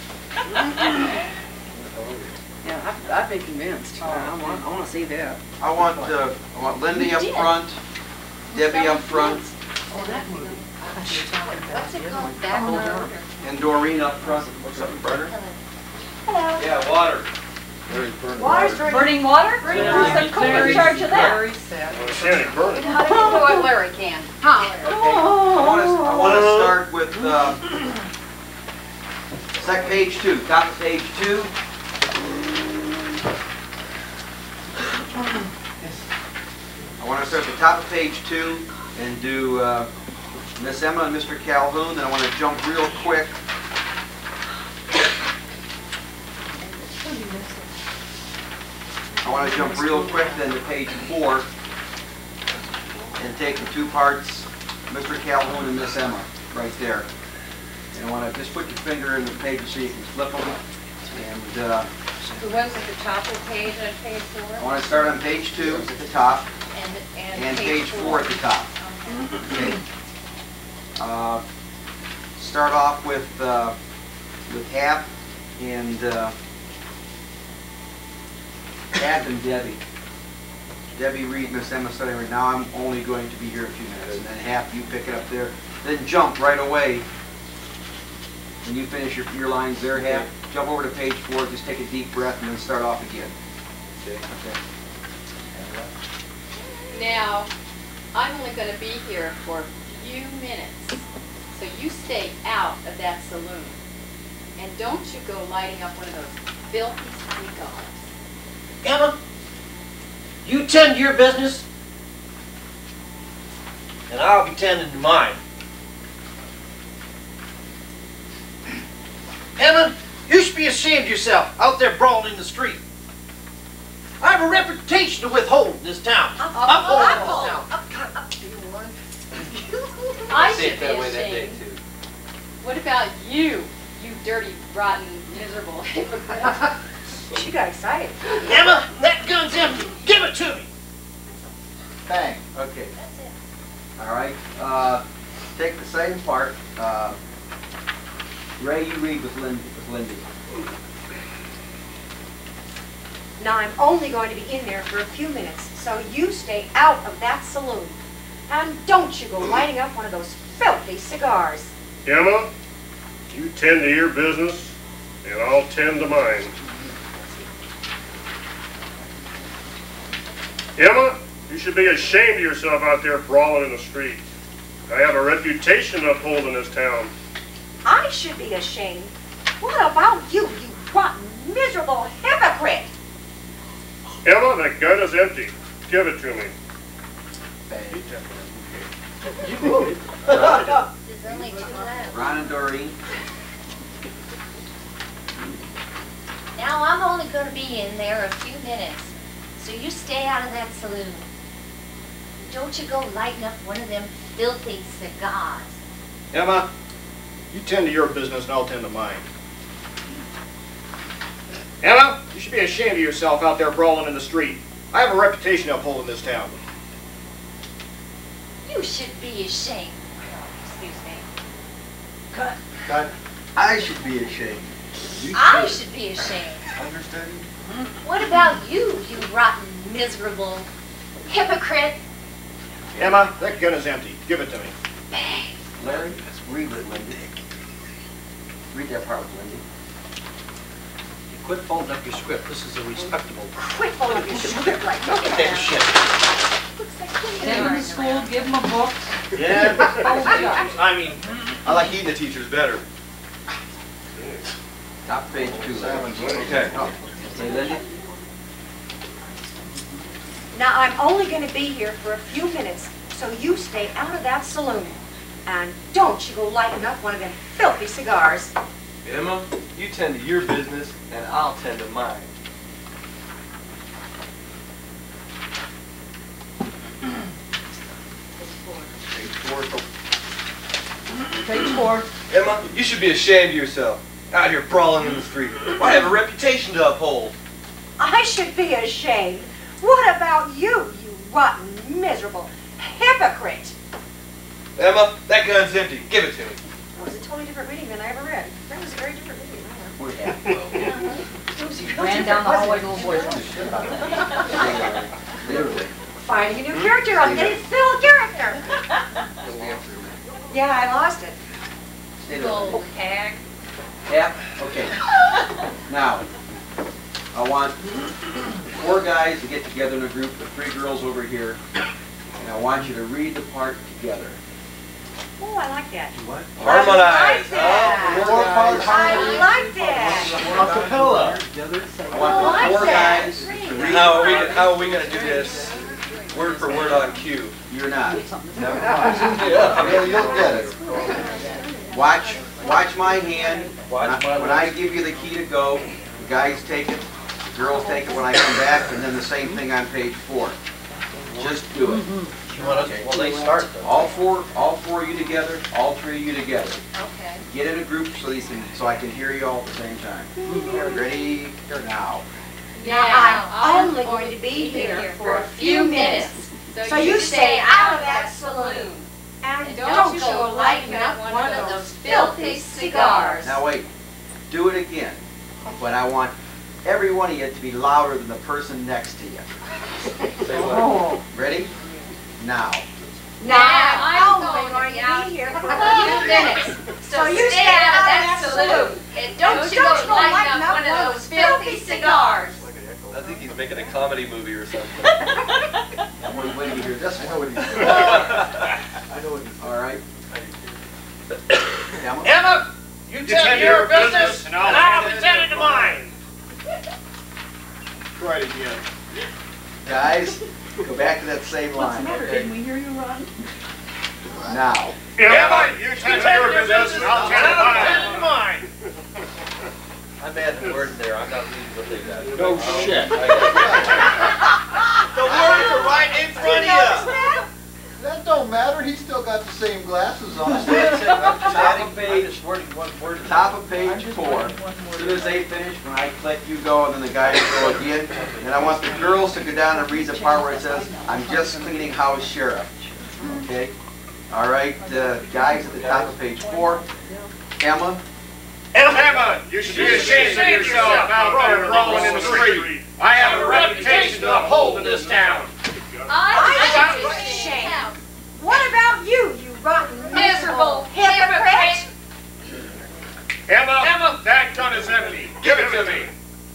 Yeah, I've, I've been convinced. I want, I want to see that. I want uh, I want Lindy up front, Debbie up front, Oh, that movie. What's it called? Back and Doreen up front. What's up, burner? Hello. Yeah, water. Water's burning water? Burning water. Some cook in charge of that. Well, Shannon, burn it. How do you do what Larry can? Huh? I want to I want to start with uh, second page two, top of page two. I want to start at the top of page two and do uh, Miss Emma and Mister Calhoun. Then I want to jump real quick. I want to jump real quick then to page four and take the two parts, Mister Calhoun and Miss Emma, right there. And I want to just put your finger in the page so you can flip them. And uh, The ones at the top of the page on page four? I want to start on page two at the top And, and, and page four at the top. Okay. Uh, start off with uh, with Hap and uh, Hap and Debbie. Debbie Reed, Miss Emma studying right now. I'm only going to be here a few minutes, and then Hap, you pick it up there. Then jump right away. When you finish your, your lines there, Hap, jump over to page four. Just take a deep breath and then start off again. Okay. Okay. Now, I'm only going to be here for a few minutes, so you stay out of that saloon. And don't you go lighting up one of those filthy cigars. Emma, you tend to your business, and I'll be tending to mine. Emma, you should be ashamed of yourself out there brawling in the street. I have a reputation to withhold in this town. Uphold in this town. I Say it should be that way that day, ashamed. too. What about you, you dirty, rotten, miserable hypocrite? She got excited. Emma, that gun's empty. Give it to me. Bang. Okay. All right. Uh, take the same part. Uh, Ray, you read with Lindy. With Lindy. Now, I'm only going to be in there for a few minutes, so you stay out of that saloon. And don't you go lighting up one of those filthy cigars. Emma, you tend to your business, and I'll tend to mine. Emma, you should be ashamed of yourself out there brawling in the street. I have a reputation to uphold in this town. I should be ashamed. What about you, you rotten, miserable hypocrite? Emma, that gun is empty. Give it to me. Bang. There's only two left. Ron and Doreen. Now, I'm only going to be in there a few minutes, so you stay out of that saloon. Don't you go lighting up one of them filthy cigars. Emma, you tend to your business and I'll tend to mine. You should be ashamed of yourself out there brawling in the street. I have a reputation to uphold in this town. You should be ashamed. Excuse me. Cut. Cut. I should be ashamed. You I should. should be ashamed. Understand? What about you, you rotten, miserable hypocrite? Emma, that gun is empty. Give it to me. Larry, read it, Lindy. Read that part, Lindy. Quit folding up your script. This is a respectable. Quit folding up your script like Look at that shit. Send them to school, give them a book. Yeah. Oh, I mean, I like eating the teachers better. Top page two. Okay. Say, Lindy. Now, I'm only going to be here for a few minutes, so you stay out of that saloon. And don't you go lighting up one of them filthy cigars. Emma, you tend to your business, and I'll tend to mine. Page four. Emma, you should be ashamed of yourself. Out here brawling in the street. I have a reputation to uphold. I should be ashamed. What about you, you rotten, miserable hypocrite? Emma, that gun's empty. Give it to me. It was a totally different reading than I ever read. That was a very different reading. Where's that? Well, It was real Ran different, down the hallway wasn't to it? a boy's literally. Finding a new character. I'm getting still a character. Yeah, I lost it. Stay there. Go hag. Yeah, okay. Now, I want four guys to get together in a group with three girls over here, and I want you to read the part together. Oh, I like that. What? Harmonize. I like that. Four guys. I like that. Acapella. I want the four guys to read How are the we, part. how are we going to do this word for word on cue? You're not. Never Yeah. Well, you'll get it. Watch, watch my hand. Watch my When I give you the key to go, the guys take it, the girls take it when I come back, and then the same thing on page four. Just do it. You want us, well, they start though. All four, all four of you together, all three of you together. Okay. Get in a group so you can, so I can hear you all at the same time. Ready? Now. Now, I'm only going to be here for a few minutes. So you stay out of that saloon. And don't you go lighting up one of those filthy cigars. Now wait, do it again. But I want every one of you to be louder than the person next to you. Oh. Ready? Now. Now, I'm only going to be here for a few minutes. So you stay out of that saloon. And don't you go lighting up one of those filthy cigars. I think he's making a comedy movie or something. I'm waiting wait to hear this one. I know what he's All right. Emma? Emma, you tend to your business, and I'll attend to mine. Try it again. Guys, go back to that same What's the line, matter? okay? Didn't we hear you run? Now. Emma, you tend to your business, and I'll attend to mine. I'm adding words there. I'm not reading what they got. No shit. The words are right in front of you. That don't matter, he's still got the same glasses on. Top of page, top of page four. As soon as they finish, when I click, you go, and then the guys go again. And I want the girls to go down and read the part where it says, "I'm just cleaning house, sheriff." Okay? All right, uh, guys at the top of page four. Emma. Emma, you should be ashamed of yourself out there brawling in the street. I have a reputation to uphold in this town. I should be ashamed. What about you, you rotten, miserable hypocrite? Emma, Emma, that gun is empty. Give it to me.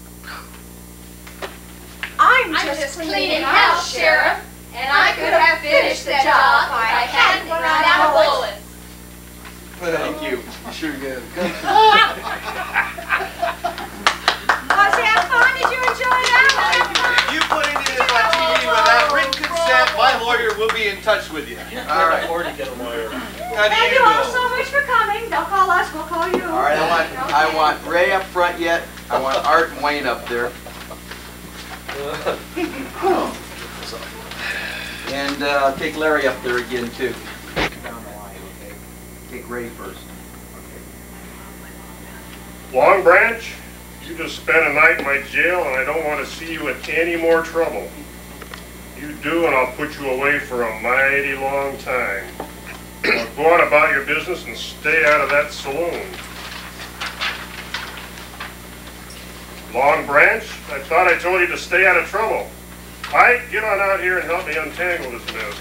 I'm I'm just, just cleaning cleaning house, house, Sheriff, and I could have finished the job if I hadn't run out of bullets. Thank you. You sure did. Was that fun? Did you enjoy that? You put it in my T V without written consent, my lawyer will be in touch with you. All right. Or to get a lawyer. Thank you all so much for coming. Don't call us, we'll call you. All right, I want, I want Ray up front yet. I want Art and Wayne up there. And uh, take Larry up there again, too. Down the line, okay? Take Ray first. Long Branch, You just spent a night in my jail, and I don't want to see you in any more trouble. You do, and I'll put you away for a mighty long time. Now go on about your business and stay out of that saloon. Long Branch, I thought I told you to stay out of trouble. Ike, get on out here and help me untangle this mess.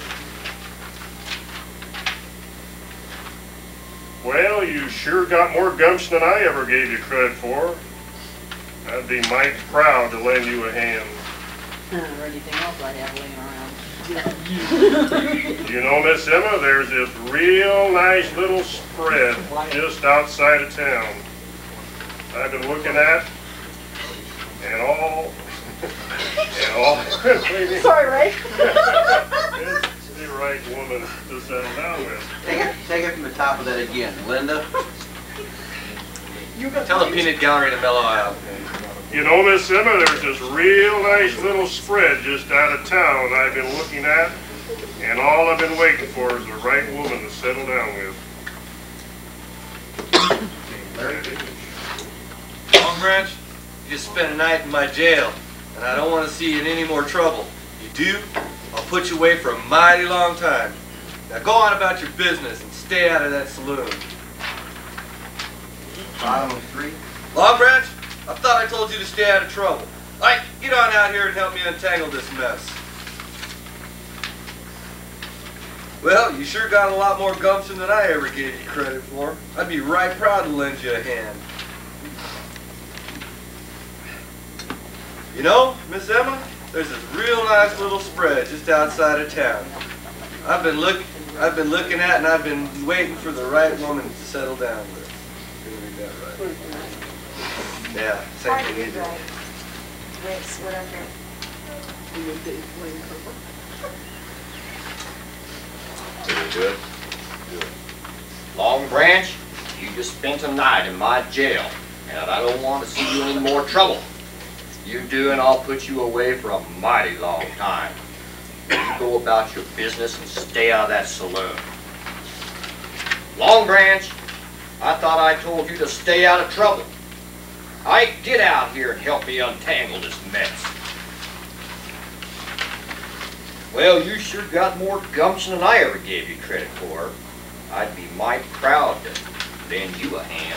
Well, you sure got more gumption than I ever gave you credit for. I'd be mighty proud to lend you a hand. Or anything else I have laying around. You know, Miss Emma, there's this real nice little spread just outside of town I've been looking at, and all, and all. Sorry, Ray. It's the right woman to settle down with. Take it, take it from the top of that again. Linda, You got tell the peanut gallery to mellow out. You know, Miss Emma, there's this real nice little spread just out of town I've been looking at, and all I've been waiting for is the right woman to settle down with. Long Branch, you just spent a night in my jail, and I don't want to see you in any more trouble. You do, I'll put you away for a mighty long time. Now go on about your business and stay out of that saloon. five oh three. Long Branch, I thought I told you to stay out of trouble. Ike, get on out here and help me untangle this mess. Well, you sure got a lot more gumption than I ever gave you credit for. I'd be right proud to lend you a hand. You know, Miss Emma, there's this real nice little spread just outside of town. I've been look, I've been looking at and I've been waiting for the right woman to settle down with. Did I read that right? Yeah, same thing you did. Yes, whatever. Good. Good. Long Branch, you just spent a night in my jail, and I don't want to see you in any more trouble. You do, and I'll put you away for a mighty long time. You go about your business and stay out of that saloon. Long Branch, I thought I told you to stay out of trouble. Ike, get out here and help me untangle this mess. Well, you sure got more gumption than I ever gave you credit for. I'd be mighty proud to lend you a hand.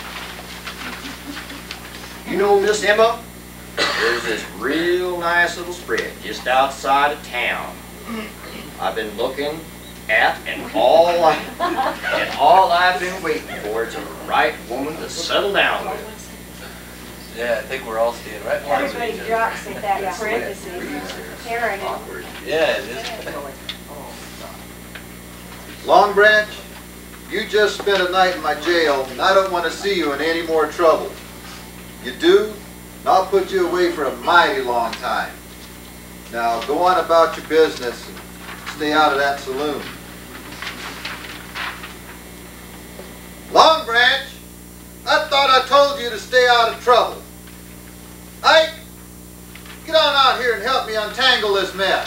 You know, Miss Emma, there's this real nice little spread just outside of town I've been looking at, and all I, and all I've been waiting for is a right woman to settle down with. Yeah, I think we're all staying right next to Everybody each other. drops at that parentheses. Karen. Yeah, it is. Long Branch, you just spent a night in my jail, and I don't want to see you in any more trouble. You do, and I'll put you away for a mighty long time. Now go on about your business and stay out of that saloon. Long Branch, I thought I told you to stay out of trouble. Ike, get on out here and help me untangle this mess.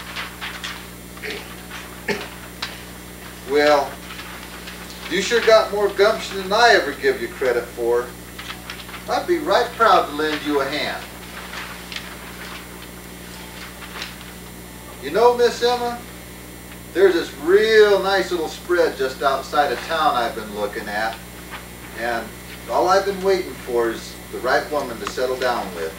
Well, you sure got more gumption than I ever give you credit for. I'd be right proud to lend you a hand. You know, Miss Emma, there's this real nice little spread just outside of town I've been looking at, and all I've been waiting for is the right woman to settle down with.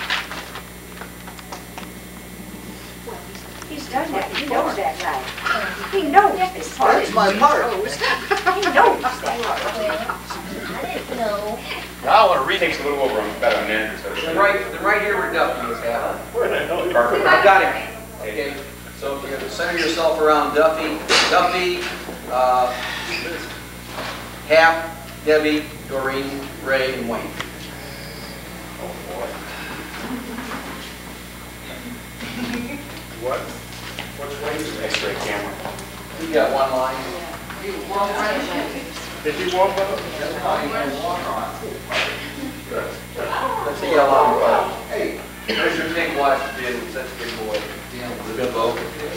He's done that. He knows that guy. He knows this part. That's my part. He knows that part. I didn't know. I want to read things a little over on better than Andrew. They're right, they're right here where Duffy is at. Where the hell is I've got him. Okay, so if you're going to center yourself around Duffy, Duffy, uh, Hap, Debbie, Doreen, Ray, and Wayne. Oh, boy. What? What's Wayne's X-ray camera? We got one line. Did you walk up? Let's see how long. Hey, there's your big watch, Ben. Such a big boy. The big bow.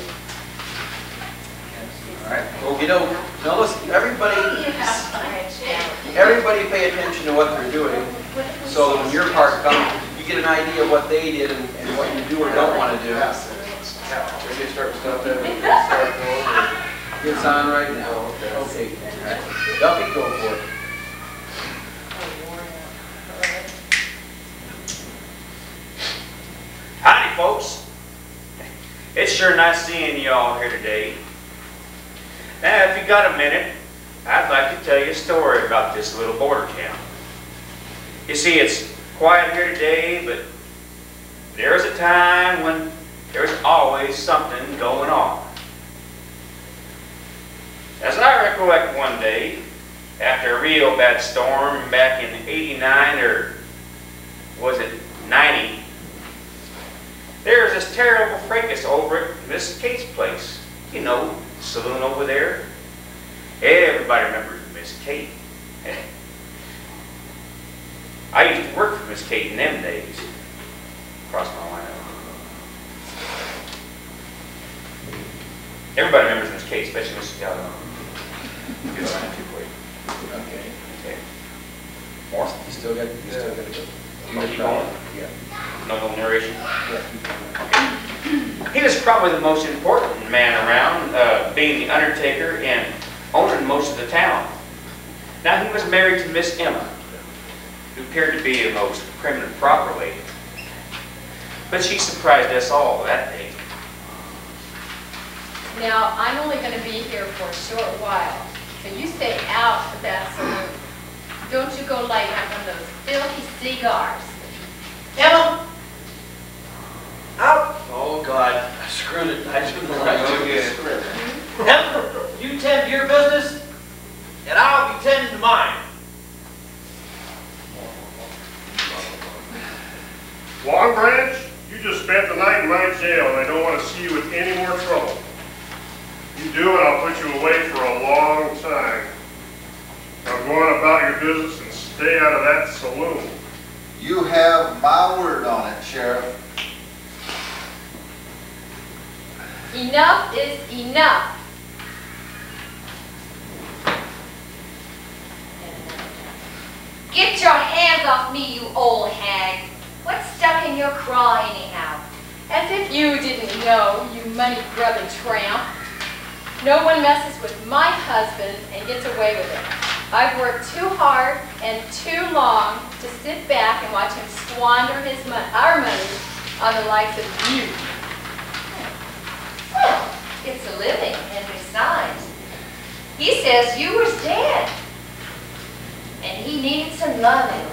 All right. Well, you know, now listen, everybody, everybody pay attention to what they're doing. So that when your part comes, you get an idea of what they did and, and what you do or don't want to do. Maybe start stuff there. Start going. It's on right now. Okay. Duffy, go for it. Howdy, folks. It's sure nice seeing you all here today. Now, if you got a minute, I'd like to tell you a story about this little border town. You see, it's quiet here today, but there was a time when there was always something going on. As I recollect one day, after a real bad storm back in eighty-nine, or was it ninety, there was this terrible fracas over at Miss Kate's place. You know, the saloon over there. Everybody remembers Miss Kate. I used to work for Miss Kate in them days. Across my line. Everybody remembers Miss Kate, especially Missus Galvin. Get around too quick. Okay. Okay. Morrison? You still got, you still got to go. You keep going? Yeah. No, no narration? Yeah. Okay. He was probably the most important man around, uh, being the undertaker and owning most of the town. Now, he was married to Miss Emma, who appeared to be a most prim and proper lady. But she surprised us all that day. Now, I'm only going to be here for a short while, so you stay out of that saloon. Don't you go lighting up on those filthy cigars. Emma! Out! Oh, God. I screwed it. I screwed the right to it. Emma, you tend to your business, and I'll be tending to mine. Long Branch, you just spent the night in my jail, and I don't want to see you with any more trouble. You do, and I'll put you away for a long time. Now go on about your business and stay out of that saloon. You have my word on it, Sheriff. Enough is enough. Get your hands off me, you old hag. What's stuck in your craw anyhow? As if you didn't know, you money-grubbing tramp. No one messes with my husband and gets away with it. I've worked too hard and too long to sit back and watch him squander his mon our money on the likes of you. Well, it's a living, and besides, he says you was dead, and he needed some loving.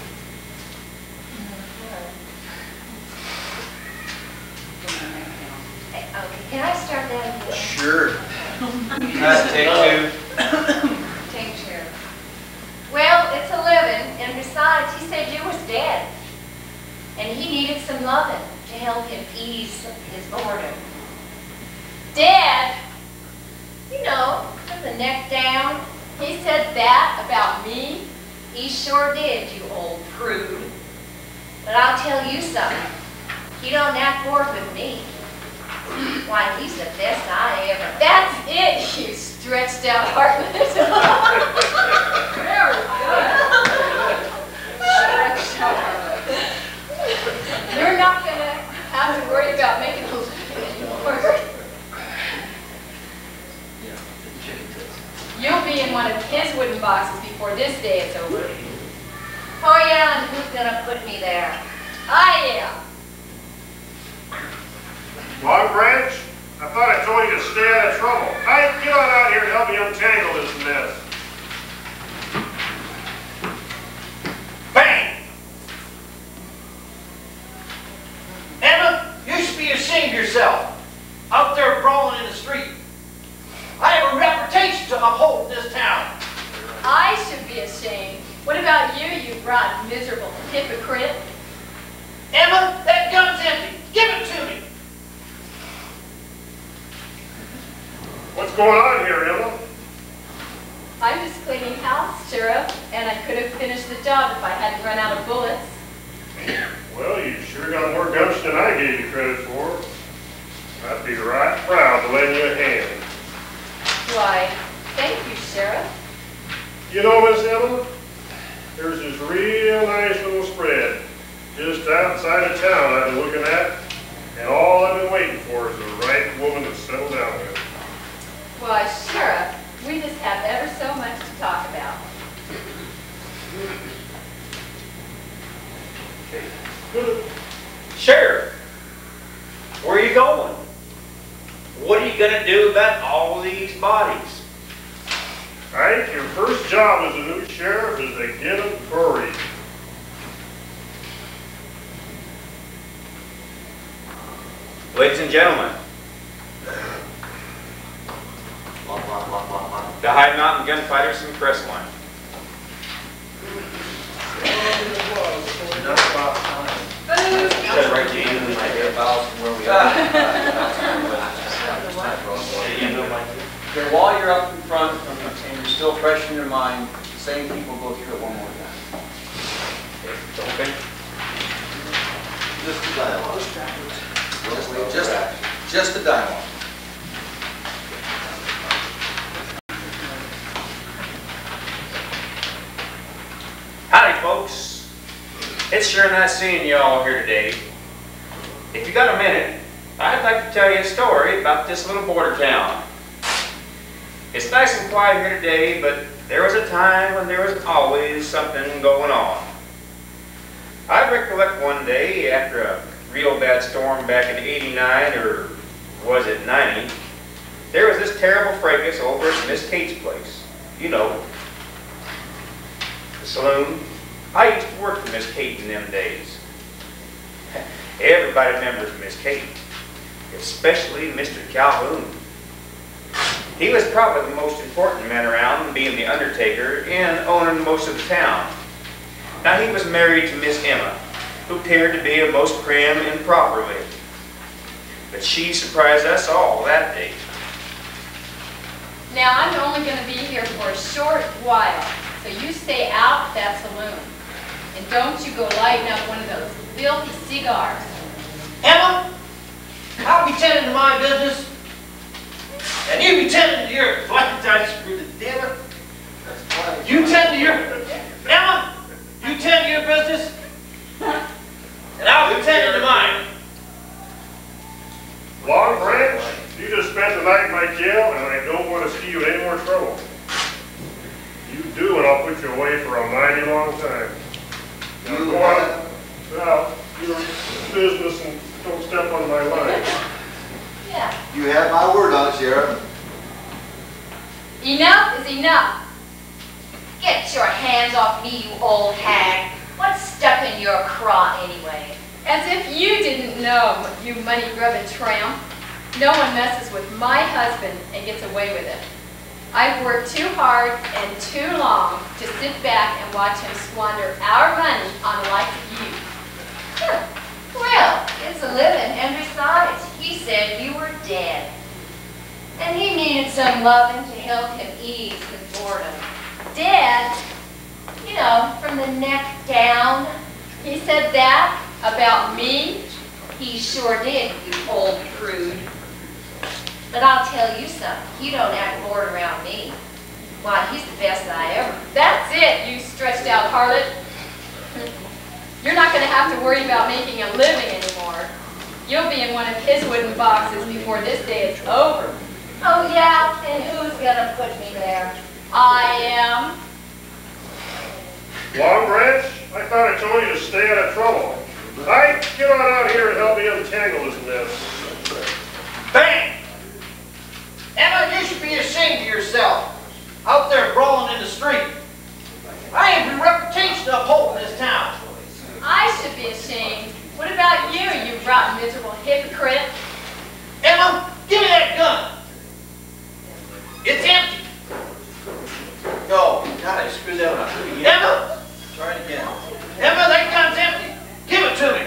Okay, can I start that again? Sure. That's take two. Take two. Well, it's a living, and besides, he said you was dead, and he needed some loving to help him ease his boredom. Dead? You know, from the neck down. He said that about me? He sure did, you old prude. But I'll tell you something. He don't act bored with me. Why, he's the best I ever... That's it, you stretched out heartless. Very good. Stretched out heartless. You're not going to have to worry about making a living anymore. You'll be in one of his wooden boxes before this day is over. Oh yeah, and who's gonna put me there? I am. Long Branch, I thought I told you to stay out of trouble. Hey, get on out here and help me untangle this mess. Bang! Emma, you should be ashamed of yourself. Out there brawling in the street. I have a reputation to uphold in this town. I should be ashamed. What about you, you rotten, miserable hypocrite? Emma, that gun's empty. Give it to me. What's going on here, Emma? I'm just cleaning house, Sheriff, and I could have finished the job if I hadn't run out of bullets. Well, you sure got more gumption than I gave you credit for. I'd be right proud to lend you a hand. Why, thank you, Sheriff. You know, Miss Emma, there's this real nice little spread just outside of town I've been looking at, and all I've been waiting for is the right woman to settle down with. Why, Sheriff, we just have ever so much to talk about. Sheriff, where are you going? What are you gonna do about all these bodies? Ike, your first job as a new sheriff is to get them buried. Ladies and gentlemen, the High Mountain Gunfighters from Crestline. Said right to you, my dear pals, where we are. Okay, while you're up in front and you're still fresh in your mind, same people go through it one more time. Okay. Just the dialogue. Just, just, just the dialogue. Howdy, folks. It's sure nice seeing you all here today. If you got a minute, I'd like to tell you a story about this little border town. It's nice and quiet here today, but there was a time when there was always something going on. I recollect one day after a real bad storm back in eighty-nine, or was it ninety, there was this terrible fracas over at Miss Kate's place. You know, the saloon. I used to work for Miss Kate in them days. Everybody remembers Miss Kate, especially Mister Calhoun. He was probably the most important man around, being the undertaker and owning most of the town. Now, he was married to Miss Emma, who appeared to be a most prim and proper lady. But she surprised us all that day. Now, I'm only going to be here for a short while, so you stay out that saloon. And don't you go lighting up one of those filthy cigars. Emma, I'll be tending to my business, and you be tending to yours. What did I screw the dinner? You tend to your... Emma, you tend to your business, and I'll be tending to mine. Long Branch, you just spent the night in my jail, and I don't want to see you in any more trouble. You do, and I'll put you away for a mighty long time. Now go on about your business and don't step on my line. Yeah. You have my word on it, Sheriff. Enough is enough. Get your hands off me, you old hag. What's stuck in your craw anyway? As if you didn't know, you money-grubbing tramp. No one messes with my husband and gets away with it. I've worked too hard and too long to sit back and watch him squander our money on the likes of you. Huh. Well, it's a living, and besides, he said you were dead. And he needed some loving to help him ease his boredom. Dead? You know, from the neck down. He said that about me? He sure did, you old prude. But I'll tell you something, you don't act bored around me. Why, he's the best I ever. That's it, you stretched out harlot. You're not going to have to worry about making a living anymore. You'll be in one of his wooden boxes before this day is over. Oh yeah, and who's gonna put me there? I am. Long Branch, I thought I told you to stay out of trouble. Ike, get on out here and help me untangle this mess. Bang! Emma, you should be ashamed of yourself. Out there brawling in the street. I have a reputation to uphold in this town. I should be ashamed. What about you, you rotten, miserable hypocrite? Emma, give me that gun. It's empty. No, God, I screwed that one up. Emma! Try it again. Emma, that gun's empty. Give it to me.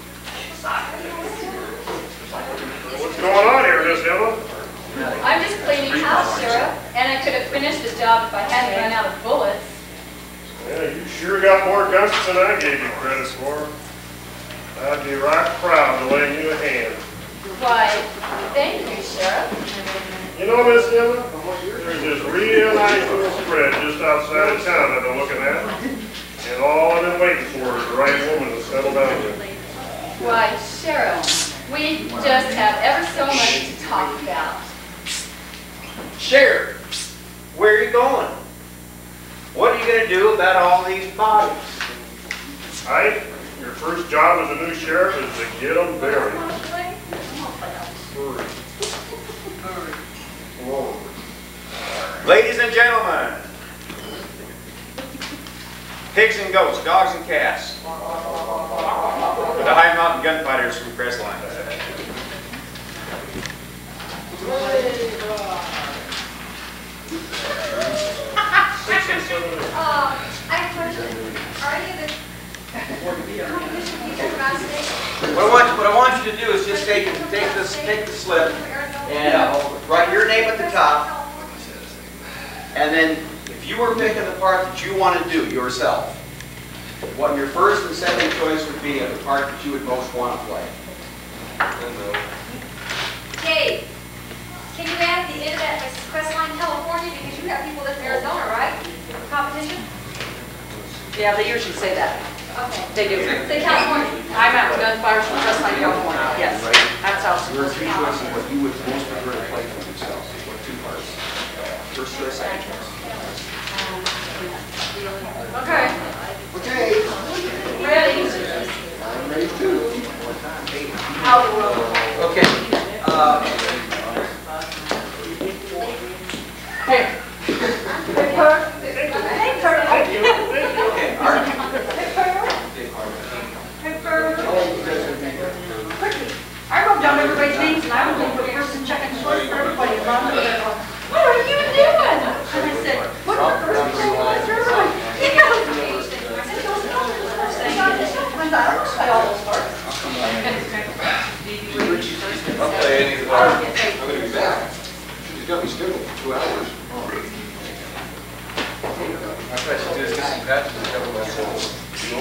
What's going on here, Miss Emma? I'm just cleaning house, Sheriff, and I could have finished the job if I hadn't run out of bullets. Yeah, you sure got more guts than I gave you credit for. I'd be right proud to lend you a hand. Why, thank you, Sheriff. You know, Miss Emma, there's this real nice little spread just outside of town I've been looking at. And all I've been waiting for is the right woman to settle down with. Why, Sheriff, we just have ever so much to talk about. Sheriff, where are you going? What are you gonna do about all these bodies? Ike, your first job as a new sheriff is to get them buried. Ladies and gentlemen, pigs and goats, dogs and cats, the High Mountain Gunfighters from Crestline. Uh, I have a question. Are any of the competition people about today? What I want, what I want you to do is just take, take this, take the slip and uh, write your name at the top. And then, if you were picking the part that you want to do yourself, what your first and second choice would be of the part that you would most want to play. Dave, can you add the end of that Crestline, California, because you have people live in Arizona, right? Competition? Yeah, they usually say that. Okay. They do. Say California. I'm at Gunfighters from Crestline, California. Yes, that's how it's Your supposed to three be. choices, what you would most prefer to play for yourself. What two parts? First choice, second choice. Okay. Okay. Ready? I'm ready too. Out the road. Okay. Uh, Here. Hey, Kurt. Hey, Kurt. Thank you, thank you. okay. Art. Hey, Kurt. Quickly. I wrote down everybody's names and I was looking for the first and second choice for everybody around the table. What are you doing? And I said, what's the first and second choice for everybody? Yeah. I said, those numbers are the first thing. I don't say all those parts. I'll play any of the parts. I'm gonna be back. She's got me scheduled for two hours. I thought you did this some patches and cover myself.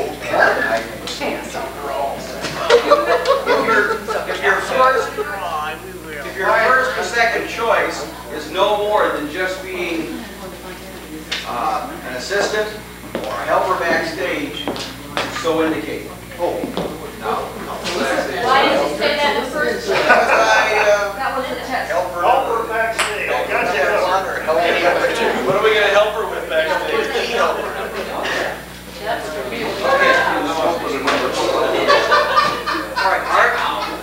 If your, if your first, if your first or second choice is no more than just being uh, an assistant or a helper backstage, so indicate. Oh, no. Why did you say that in the first place? That was a test. Helper. Helper backstage. Gotcha. What are we gonna help her with backstage? All right, Art.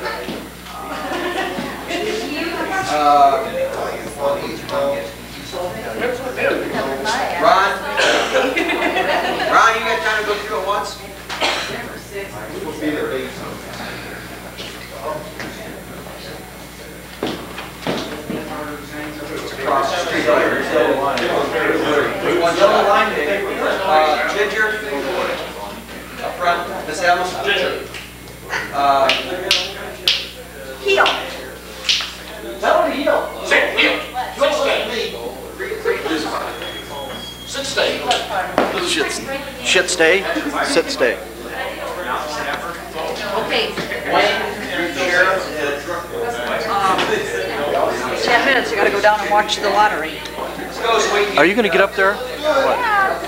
Uh, Ron. Ron, you got time to go through it once? It's across the street. We want yellow line. Uh, Ginger. Up front. Miss Evans. Ginger. Uh, Heel. Tell him to heel. Sit, heel. Sit, stay. Sit, stay. Shit, shit stay, sit stay. Okay. Um, Ten minutes, you gotta go down and watch the lottery. Are you gonna get up there? What?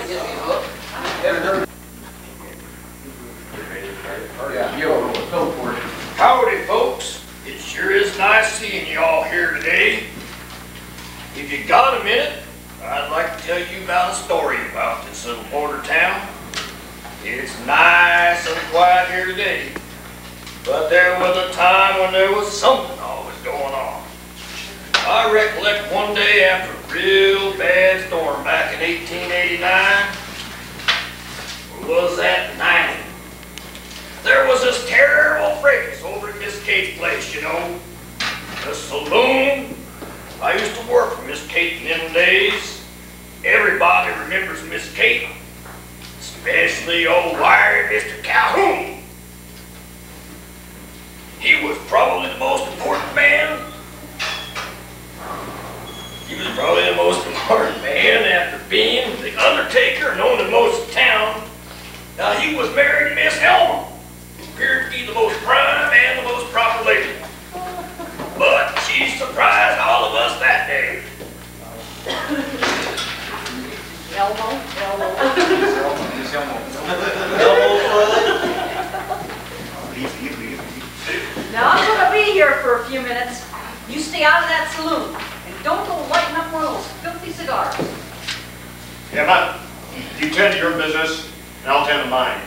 Howdy, folks. It sure is nice seeing you all here today. If you got a minute, I'd like to tell you about a story about this little border town. It's nice and quiet here today, but there was a time when there was something always going on. I recollect one day after a real bad storm back in eighteen eighty-nine, or was that ninety? There was this terrible fracas over at Miss Kate's place, you know. The saloon. I used to work for Miss Kate in them days. Everybody remembers Miss Kate, especially old wiry Mister Calhoun. He was probably the most important man. He was probably the most important man after being the undertaker known to most of town. Now, he was married to Miss Elma, who appeared to be the most prime and the most proper lady. But she surprised all of us that day. Elmo, Elmo. Now, I'm gonna be here for a few minutes. You stay out of that saloon, and don't go lighting up one of those filthy cigars. Emma, you tend to your business, and I'll tend to mine.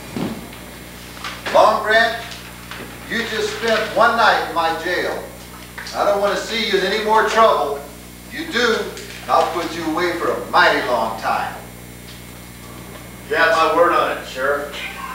Long Branch, you just spent one night in my jail. I don't want to see you in any more trouble. You do, and I'll put you away for a mighty long time. You have my word on it, Sheriff.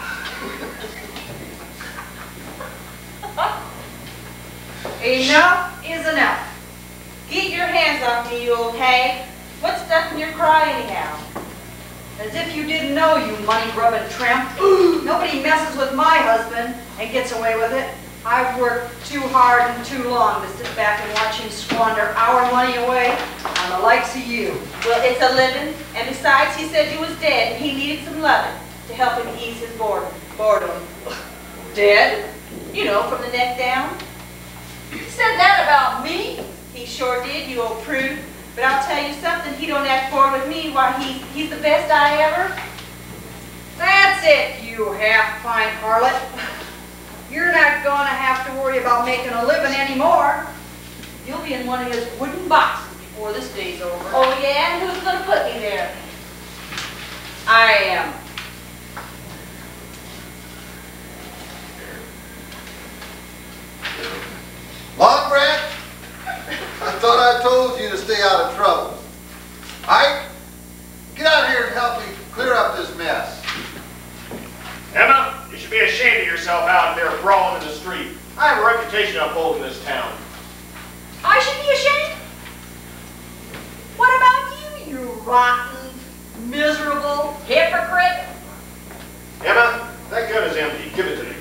Enough is enough. Get your hands off me, you old hag. What's stuck in your cry anyhow? As if you didn't know, you money-grubbing tramp. Nobody messes with my husband and gets away with it. I've worked too hard and too long to sit back and watch him squander our money away on the likes of you. Well, it's a living, and besides, he said you was dead and he needed some loving to help him ease his boredom. Boredom. Dead? You know, from the neck down. He said that about me? He sure did, you old prude. But I'll tell you something, he don't act bored with me. Why, he's, he's the best I ever. That's it, you half-pint harlot. You're not gonna have to worry about making a living anymore. You'll be in one of his wooden boxes before this day's over. Oh yeah, and who's gonna put me there? I am. Long Branch, I thought I told you to stay out of trouble. Ike, get out here and help me clear up this mess. Emma, you should be ashamed of yourself out there brawling in the street. I have a reputation to uphold in this town. I should be ashamed? What about you, you rotten, miserable hypocrite? Emma, that gun is empty. Give it to me.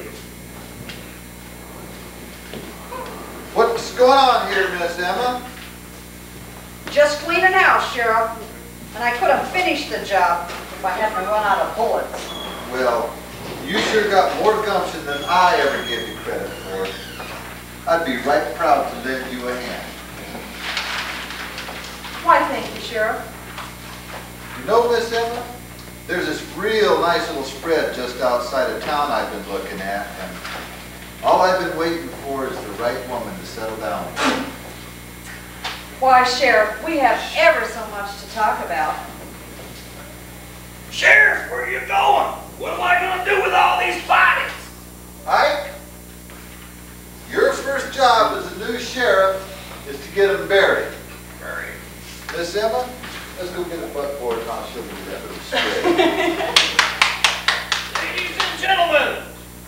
What's going on here, Miss Emma? Just cleaning house, Sheriff. And I could have finished the job if I hadn't run out of bullets. Well, you sure got more gumption than I ever give you credit for. I'd be right proud to lend you a hand. Why, thank you, Sheriff. You know, Miss Emma, there's this real nice little spread just outside of town I've been looking at, and all I've been waiting for is the right woman to settle down with. Why, Sheriff, we have ever so much to talk about. Sheriff, where are you going? What am I going to do with all these bodies? Ike, your first job as a new sheriff is to get them buried. Buried. Miss Emma, let's go get a buckboard and I'll show you that little spread. Ladies and gentlemen,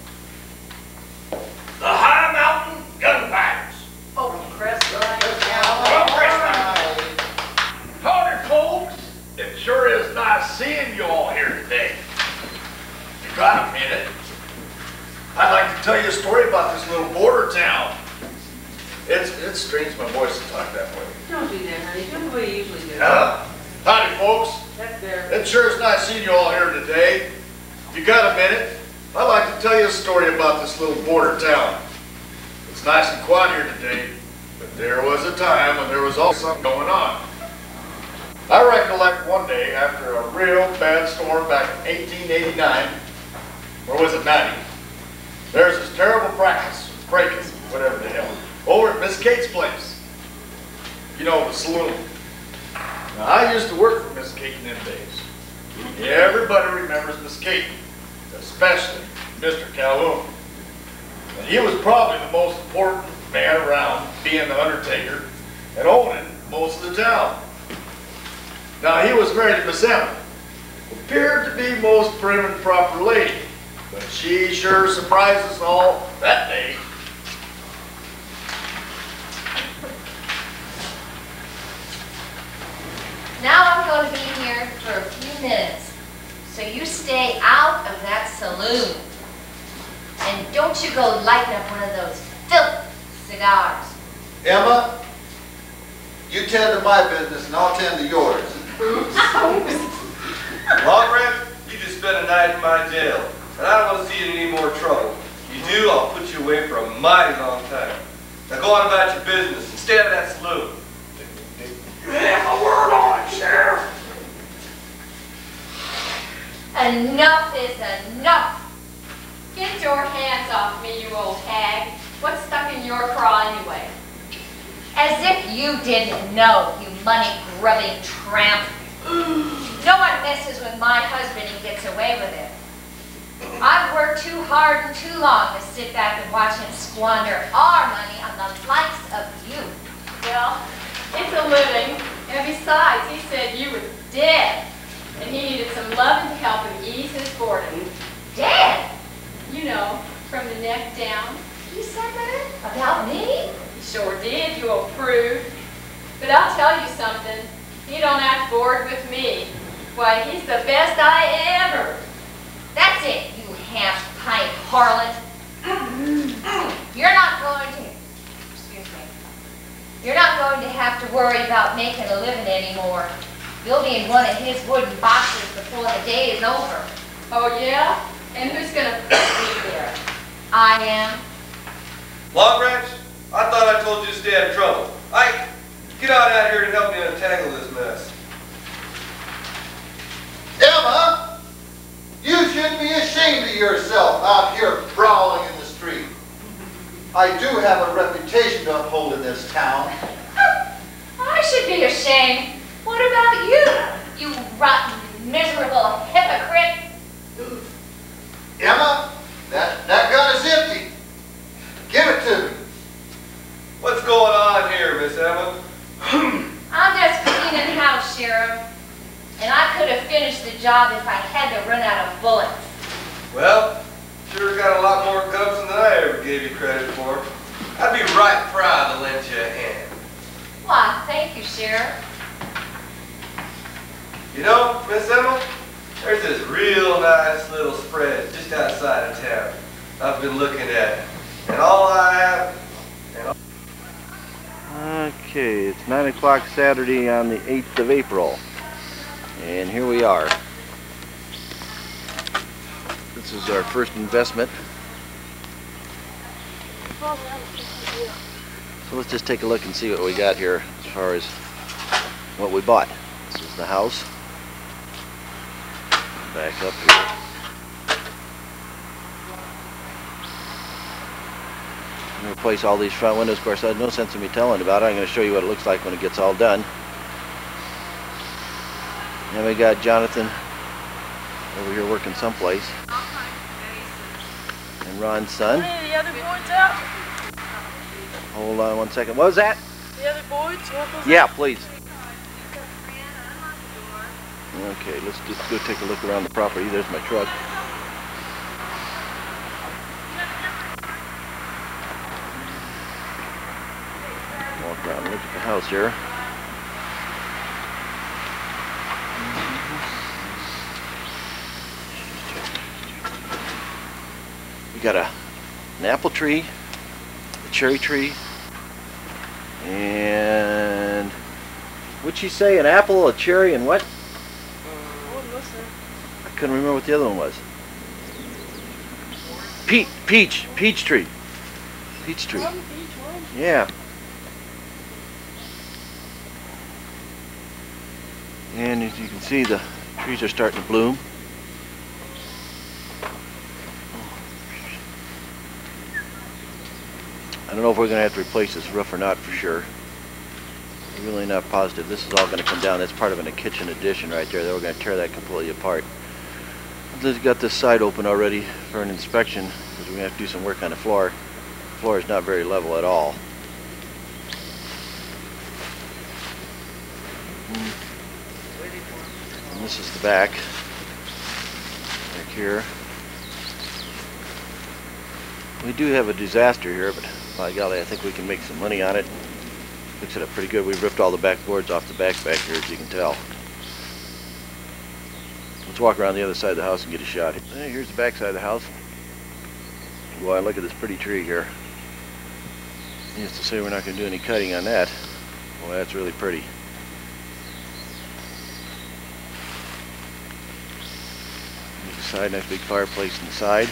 the High Mountain Gunfighters. Oh, Crestline. Well, Crestline. Howdy, folks. It sure is nice seeing you all here today. You got a minute? I'd like to tell you a story about this little border town. It's, it strains my voice to talk that way. Don't do that, honey. Do the way you usually do. Uh, howdy, folks. That's better. It sure is nice seeing you all here today. If you got a minute, I'd like to tell you a story about this little border town. It's nice and quiet here today, but there was a time when there was always something going on. I recollect one day after a real bad storm back in eighteen eighty-nine, or was it ninety? There's this terrible practice, break-ins, whatever the hell, over at Miss Kate's place. You know, the saloon. Now, I used to work for Miss Kate in them days. Everybody remembers Miss Kate, especially Mister Calhoun. And he was probably the most important man around, being the undertaker and owning most of the town. Now, he was married to Miss Emma, who appeared to be most prim and proper lady, but she sure surprised us all that day. Now I'm going to be here for a few minutes, so you stay out of that saloon. And don't you go lighting up one of those filthy cigars. Emma, you tend to my business and I'll tend to yours. Long Branch, you just spent a night in my jail, and I don't want to see you in any more trouble. If you do, I'll put you away for a mighty long time. Now go on about your business and stay out of that saloon. You have a word on it, Sheriff. Enough is enough. Get your hands off me, you old hag. craw anyway. As if you didn't know, you money-grubbing tramp. No one messes with my husband and gets away with it. I've worked too hard and too long to sit back and watch him squander our money on the likes of you. Well, it's a living, and besides, he said you were dead, and he needed some loving to help him ease his boredom. Dead? You know, from the neck down. He said that? About me? He sure did, you approved. But I'll tell you something, he don't act bored with me. Why, he's the best I ever. That's it, you half-pint harlot. You're not going to, excuse me, you're not going to have to worry about making a living anymore. You'll be in one of his wooden boxes before the day is over. Oh, yeah? And who's gonna put me there? I am. Long Branch, I thought I told you to stay out of trouble. Ike, get on out here and help me untangle this mess. Emma, you should be ashamed of yourself out here brawling in the street. I do have a reputation to uphold in this town. I should be ashamed. What about you, you rotten, miserable hypocrite? Emma, that, that gun is empty. Give it to me. What's going on here, Miss Emma? I'm just cleaning house, Sheriff. And I could have finished the job if I had to run out of bullets. Well, sure got a lot more gumption than I ever gave you credit for. I'd be right proud to lend you a hand. Why, thank you, Sheriff. You know, Miss Emma, there's this real nice little spread just outside of town I've been looking at. And all I have... And all Okay, it's nine o'clock Saturday on the eighth of April. And here we are. This is our first investment. So let's just take a look and see what we got here as far as what we bought. This is the house. Back up here. I'm going to replace all these front windows. Of course, there's no sense in me telling about it. I'm going to show you what it looks like when it gets all done. Then we got Jonathan over here working someplace. And Ron's son. The other boards out? Hold on one second. What was that? The other boards? You want those Yeah, out? please. Okay, let's just go take a look around the property. There's my truck. Walk around and look at the house here. We got a, an apple tree, a cherry tree, and what'd she say? An apple, a cherry, and what? I couldn't remember what the other one was. Peach, peach, peach tree. Peach tree. Yeah. And as you can see, the trees are starting to bloom. I don't know if we're going to have to replace this roof or not for sure. I'm really not positive. This is all going to come down. That's part of a kitchen addition right there. Then we're going to tear that completely apart. I've got this side open already for an inspection because we're going to have to do some work on the floor. The floor is not very level at all. And this is the back. Back here. We do have a disaster here, but by golly, I think we can make some money on it. Fix it up pretty good. We've ripped all the back boards off the back back here, as you can tell. Let's walk around the other side of the house and get a shot. Hey, here's the back side of the house. Boy, look at this pretty tree here. Needless to say, we're not going to do any cutting on that. Boy, that's really pretty. Side, nice big fireplace inside.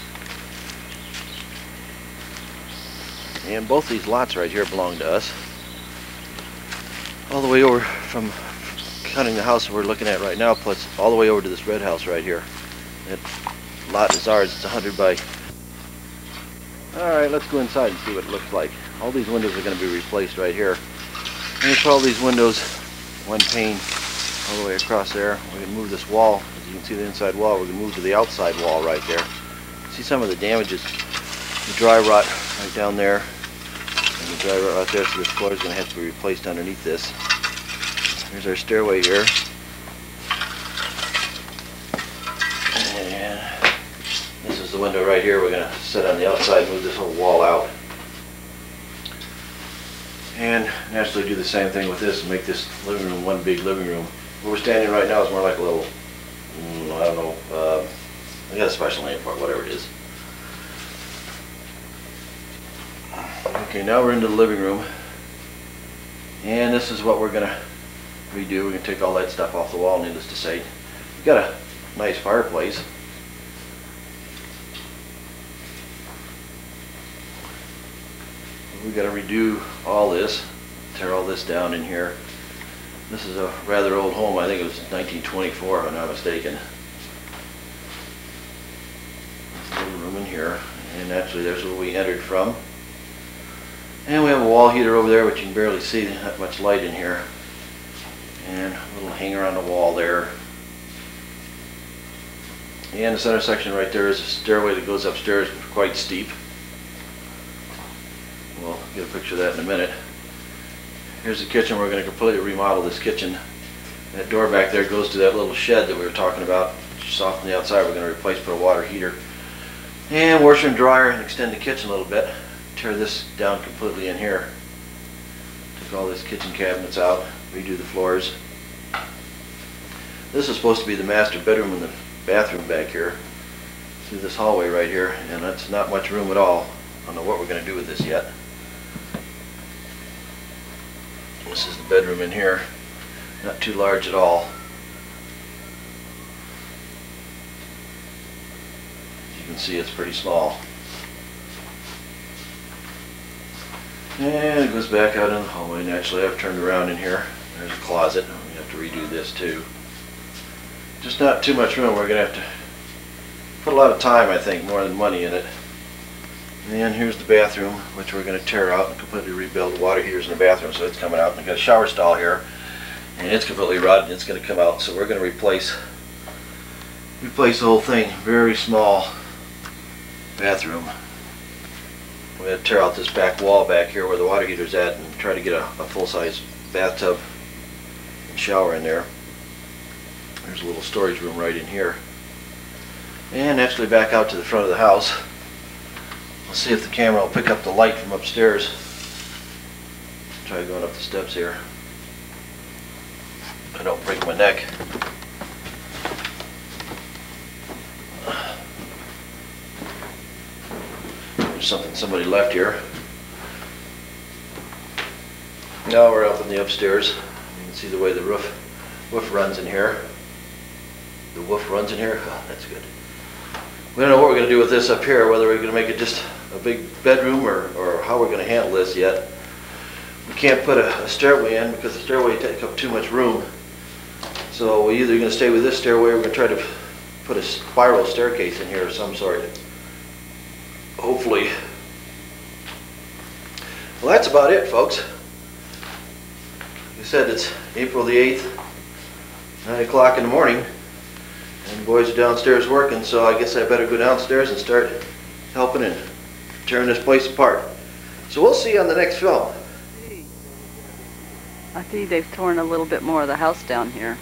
And both these lots right here belong to us. All the way over from cutting the house we're looking at right now, plus all the way over to this red house right here. That lot is ours. It's a hundred by Alright, let's go inside and see what it looks like. All these windows are going to be replaced right here. I'm going to put all these windows, one pane, all the way across there. We're going to move this wall. As you can see the inside wall, we're going to move to the outside wall right there. See some of the damages. The dry rot right down there. And the dry rot right there, so this floor is going to have to be replaced underneath this. Here's our stairway here. And this is the window right here. We're going to set on the outside, move this whole wall out. And naturally do the same thing with this and make this living room one big living room. Where we're standing right now is more like a little, mm, I don't know, uh, I got a special name for it, whatever it is. Okay, now we're into the living room. And this is what we're going to redo. We're going to take all that stuff off the wall, needless to say. We've got a nice fireplace. We've got to redo all this, tear all this down in here. This is a rather old home. I think it was nineteen twenty-four, if I'm not mistaken. There's a little room in here, and actually there's where we entered from. And we have a wall heater over there, but you can barely see that much light in here. And a little hanger on the wall there. And the center section right there is a stairway that goes upstairs, quite steep. We'll get a picture of that in a minute. Here's the kitchen. We're going to completely remodel this kitchen. That door back there goes to that little shed that we were talking about. Just off on the outside, we're going to replace, put a water heater. And washer and dryer, and extend the kitchen a little bit. Tear this down completely in here. Take all this kitchen cabinets out, redo the floors. This is supposed to be the master bedroom and the bathroom back here. Through this hallway right here, and that's not much room at all. I don't know what we're going to do with this yet. This is the bedroom in here. Not too large at all. As you can see, it's pretty small. And it goes back out in the hallway. Naturally, I've turned around in here. There's a closet. We have to redo this too. Just not too much room. We're going to have to put a lot of time, I think, more than money in it. And here's the bathroom, which we're going to tear out and completely rebuild. The water heater's in the bathroom, so it's coming out. And we've got a shower stall here, and it's completely rotted, and it's going to come out. So we're going to replace replace the whole thing. Very small bathroom. We're going to tear out this back wall back here where the water heater's at and try to get a, a full-size bathtub and shower in there. There's a little storage room right in here. And actually back out to the front of the house. Let's see if the camera will pick up the light from upstairs. Try going up the steps here. I don't break my neck. There's something somebody left here. Now we're up in the upstairs. You can see the way the roof roof runs in here. The roof runs in here. Oh, that's good. We don't know what we're going to do with this up here, whether we're going to make it just a big bedroom or, or how we're going to handle this yet. We can't put a, a stairway in because the stairway takes up too much room. So we're either going to stay with this stairway or we're going to try to put a spiral staircase in here of some sort. Hopefully. Well, that's about it, folks. Like I said, it's April the eighth, nine o'clock in the morning. And the boys are downstairs working, so I guess I better go downstairs and start helping and tearing this place apart. So we'll see you on the next film. I see they've torn a little bit more of the house down here.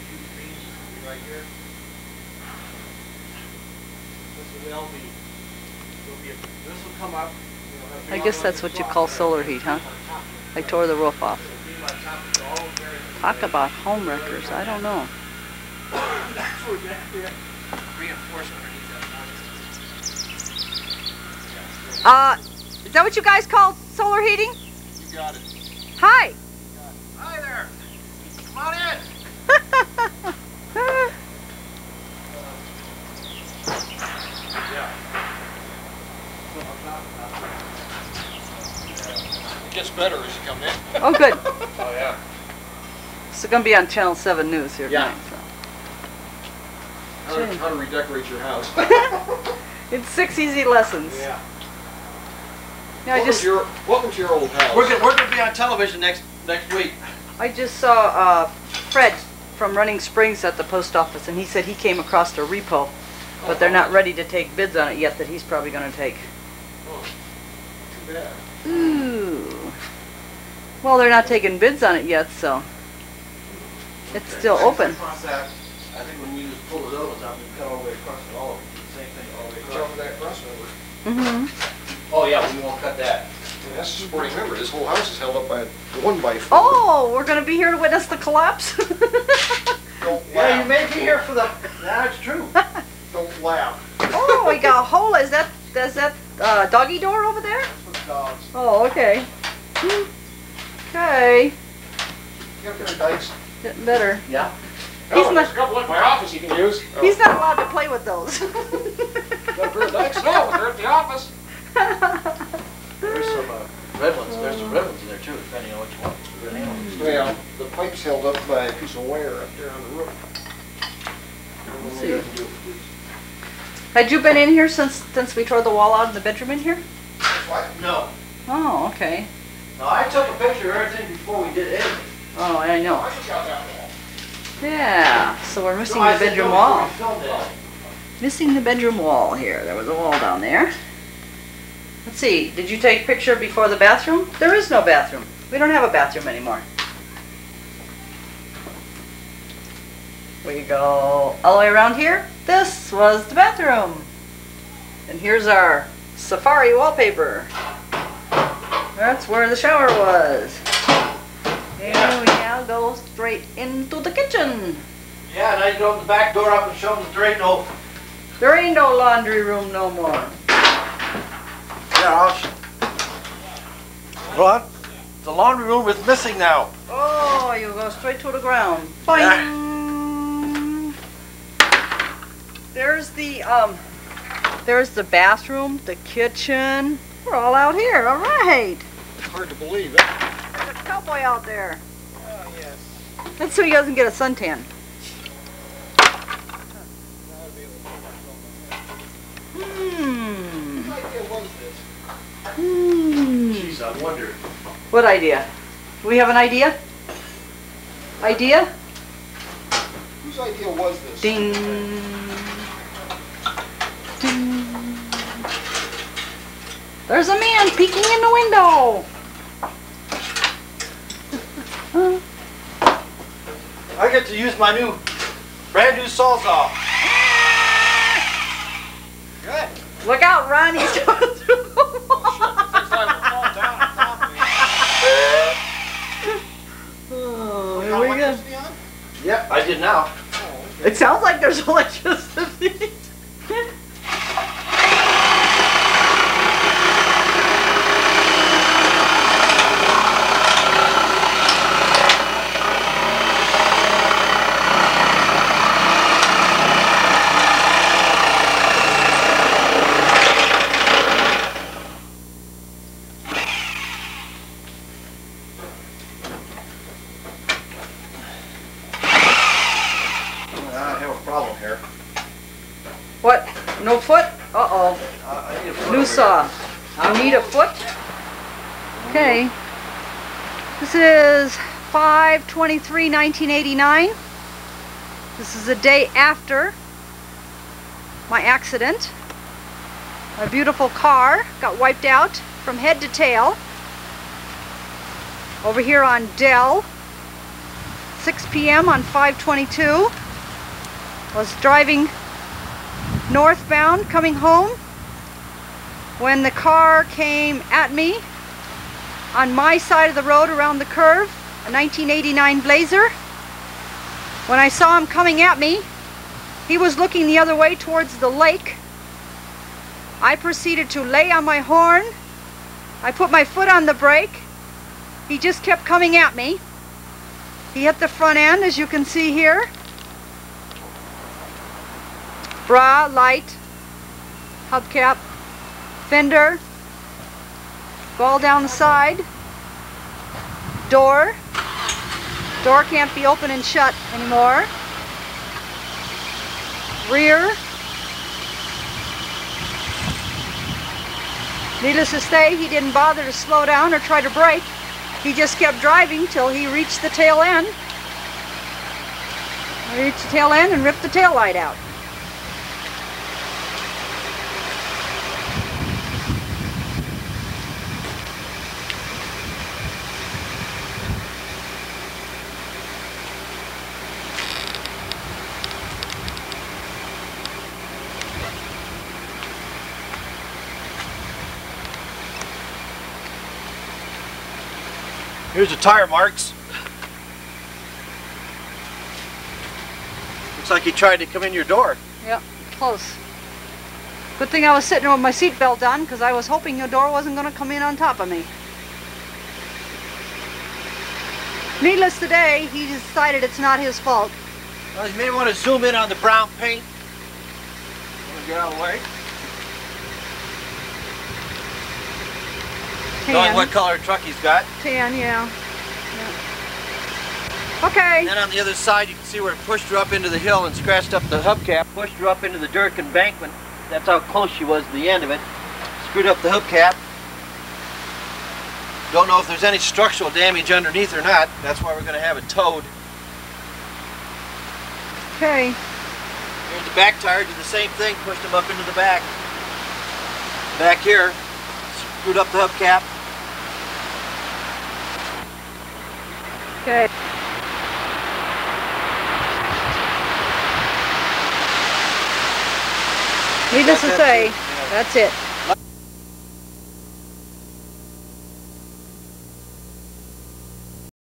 I guess that's what you call solar heat, huh? They tore the roof off. Talk about home wreckers, I don't know. Uh, is that what you guys call solar heating? You got it. Hi. Hi there. Come on in. It gets better as you come in. Oh, good. Oh, yeah. It's going to be on Channel seven News here Yeah. tonight. So. How to, how to redecorate your house. It's six easy lessons. Yeah. Yeah, I Welcome just, to your, welcome to your old house. We're gonna, we're gonna be on television next, next week. I just saw uh, Fred from Running Springs at the post office, and he said he came across a repo, but they're not ready to take bids on it yet that he's probably going to take. Oh, too bad. Ooh. Well, they're not taking bids on it yet, so it's still open. I think when we just pull the those out, we cut all the way across it all, same thing all the way across. Jump that crossover. Mm-hmm. Oh, yeah, we won't cut that. Yeah, that's a sporting memory. This whole house is held up by a one by four. Oh, we're going to be here to witness the collapse? Yeah, you may be here for the, that's true. Don't laugh. Oh, we got a hole. Is that, is that uh, doggy door over there? That's what dogs. Oh, okay. Okay. You got better dikes? Getting better. Yeah. He's Oh, not- there's a couple in my office you can use. He's not allowed to play with those. Got a pair of dikes? No, but they're at the office. There's some uh, red ones, there's some red ones in there too, depending on which one. Red animals. Well, the pipe's held up by a piece of wire up there on the roof. Let's see. Had you been in here since since we tore the wall out in the bedroom in here? What? No. Oh, okay. No, I took a picture of everything before we did anything. Oh, I know. I just got that wall. Yeah, so we're missing No, I the said bedroom no wall. before we filmed it. Missing the bedroom wall here. There was a wall down there. Let's see, did you take a picture before the bathroom? There is no bathroom. We don't have a bathroom anymore. We go all the way around here. This was the bathroom. And here's our safari wallpaper. That's where the shower was. And we now go straight into the kitchen. Yeah, now you can open the back door up and show them that there ain't no, There ain't no laundry room no more. yeah, I'll sh- What? The laundry room is missing now. Oh, you go straight to the ground. Boing. There's the um there's the bathroom, the kitchen. We're all out here. All right. It's hard to believe, eh? There's a cowboy out there. Oh, yes. That's so he doesn't get a suntan. Hmm. Whose idea was this? Hmm. Jeez, I wonder. What idea? Do we have an idea? Idea? Whose idea was this? Ding. Ding. There's a man peeking in the window. I get to use my new, brand new Sawzall. Good. Look out, Ron. He's going through the wall. Oh, here we go. Yep, I did now. It sounds like there's electricity. I have a problem here. What? No foot? Uh-oh. Uh, I need a foot New over saw. You need a foot? Okay. This is five twenty-three nineteen eighty-nine. This is the day after my accident. My beautiful car got wiped out from head to tail. Over here on Dell, six p m on five twenty-two. Was driving northbound coming home when the car came at me on my side of the road around the curve, a nineteen eighty-nine Blazer. When I saw him coming at me, he was looking the other way towards the lake. I proceeded to lay on my horn. I put my foot on the brake. He just kept coming at me. He hit the front end, as you can see here. Bra, light, hubcap, fender, go all down the side, door, door can't be open and shut anymore, rear, Needless to say, he didn't bother to slow down or try to brake. He just kept driving till he reached the tail end. He reached the tail end and ripped the tail light out. Here's the tire marks. Looks like he tried to come in your door. Yep, close. Good thing I was sitting with my seatbelt on, because I was hoping your door wasn't going to come in on top of me. Needless to say, he decided it's not his fault. Well, you may want to zoom in on the brown paint. Want to get out of the way? Knowing what color truck he's got. Tan, yeah. yeah. Okay. And then on the other side, you can see where it pushed her up into the hill and scratched up the hubcap. Pushed her up into the dirt embankment. That's how close she was to the end of it. Screwed up the hubcap. Don't know if there's any structural damage underneath or not. That's why we're going to have it towed. Okay. Here's the back tire. Did the same thing. Pushed him up into the back. Back here. Screwed up the hubcap. Okay. Needless to say, that's it.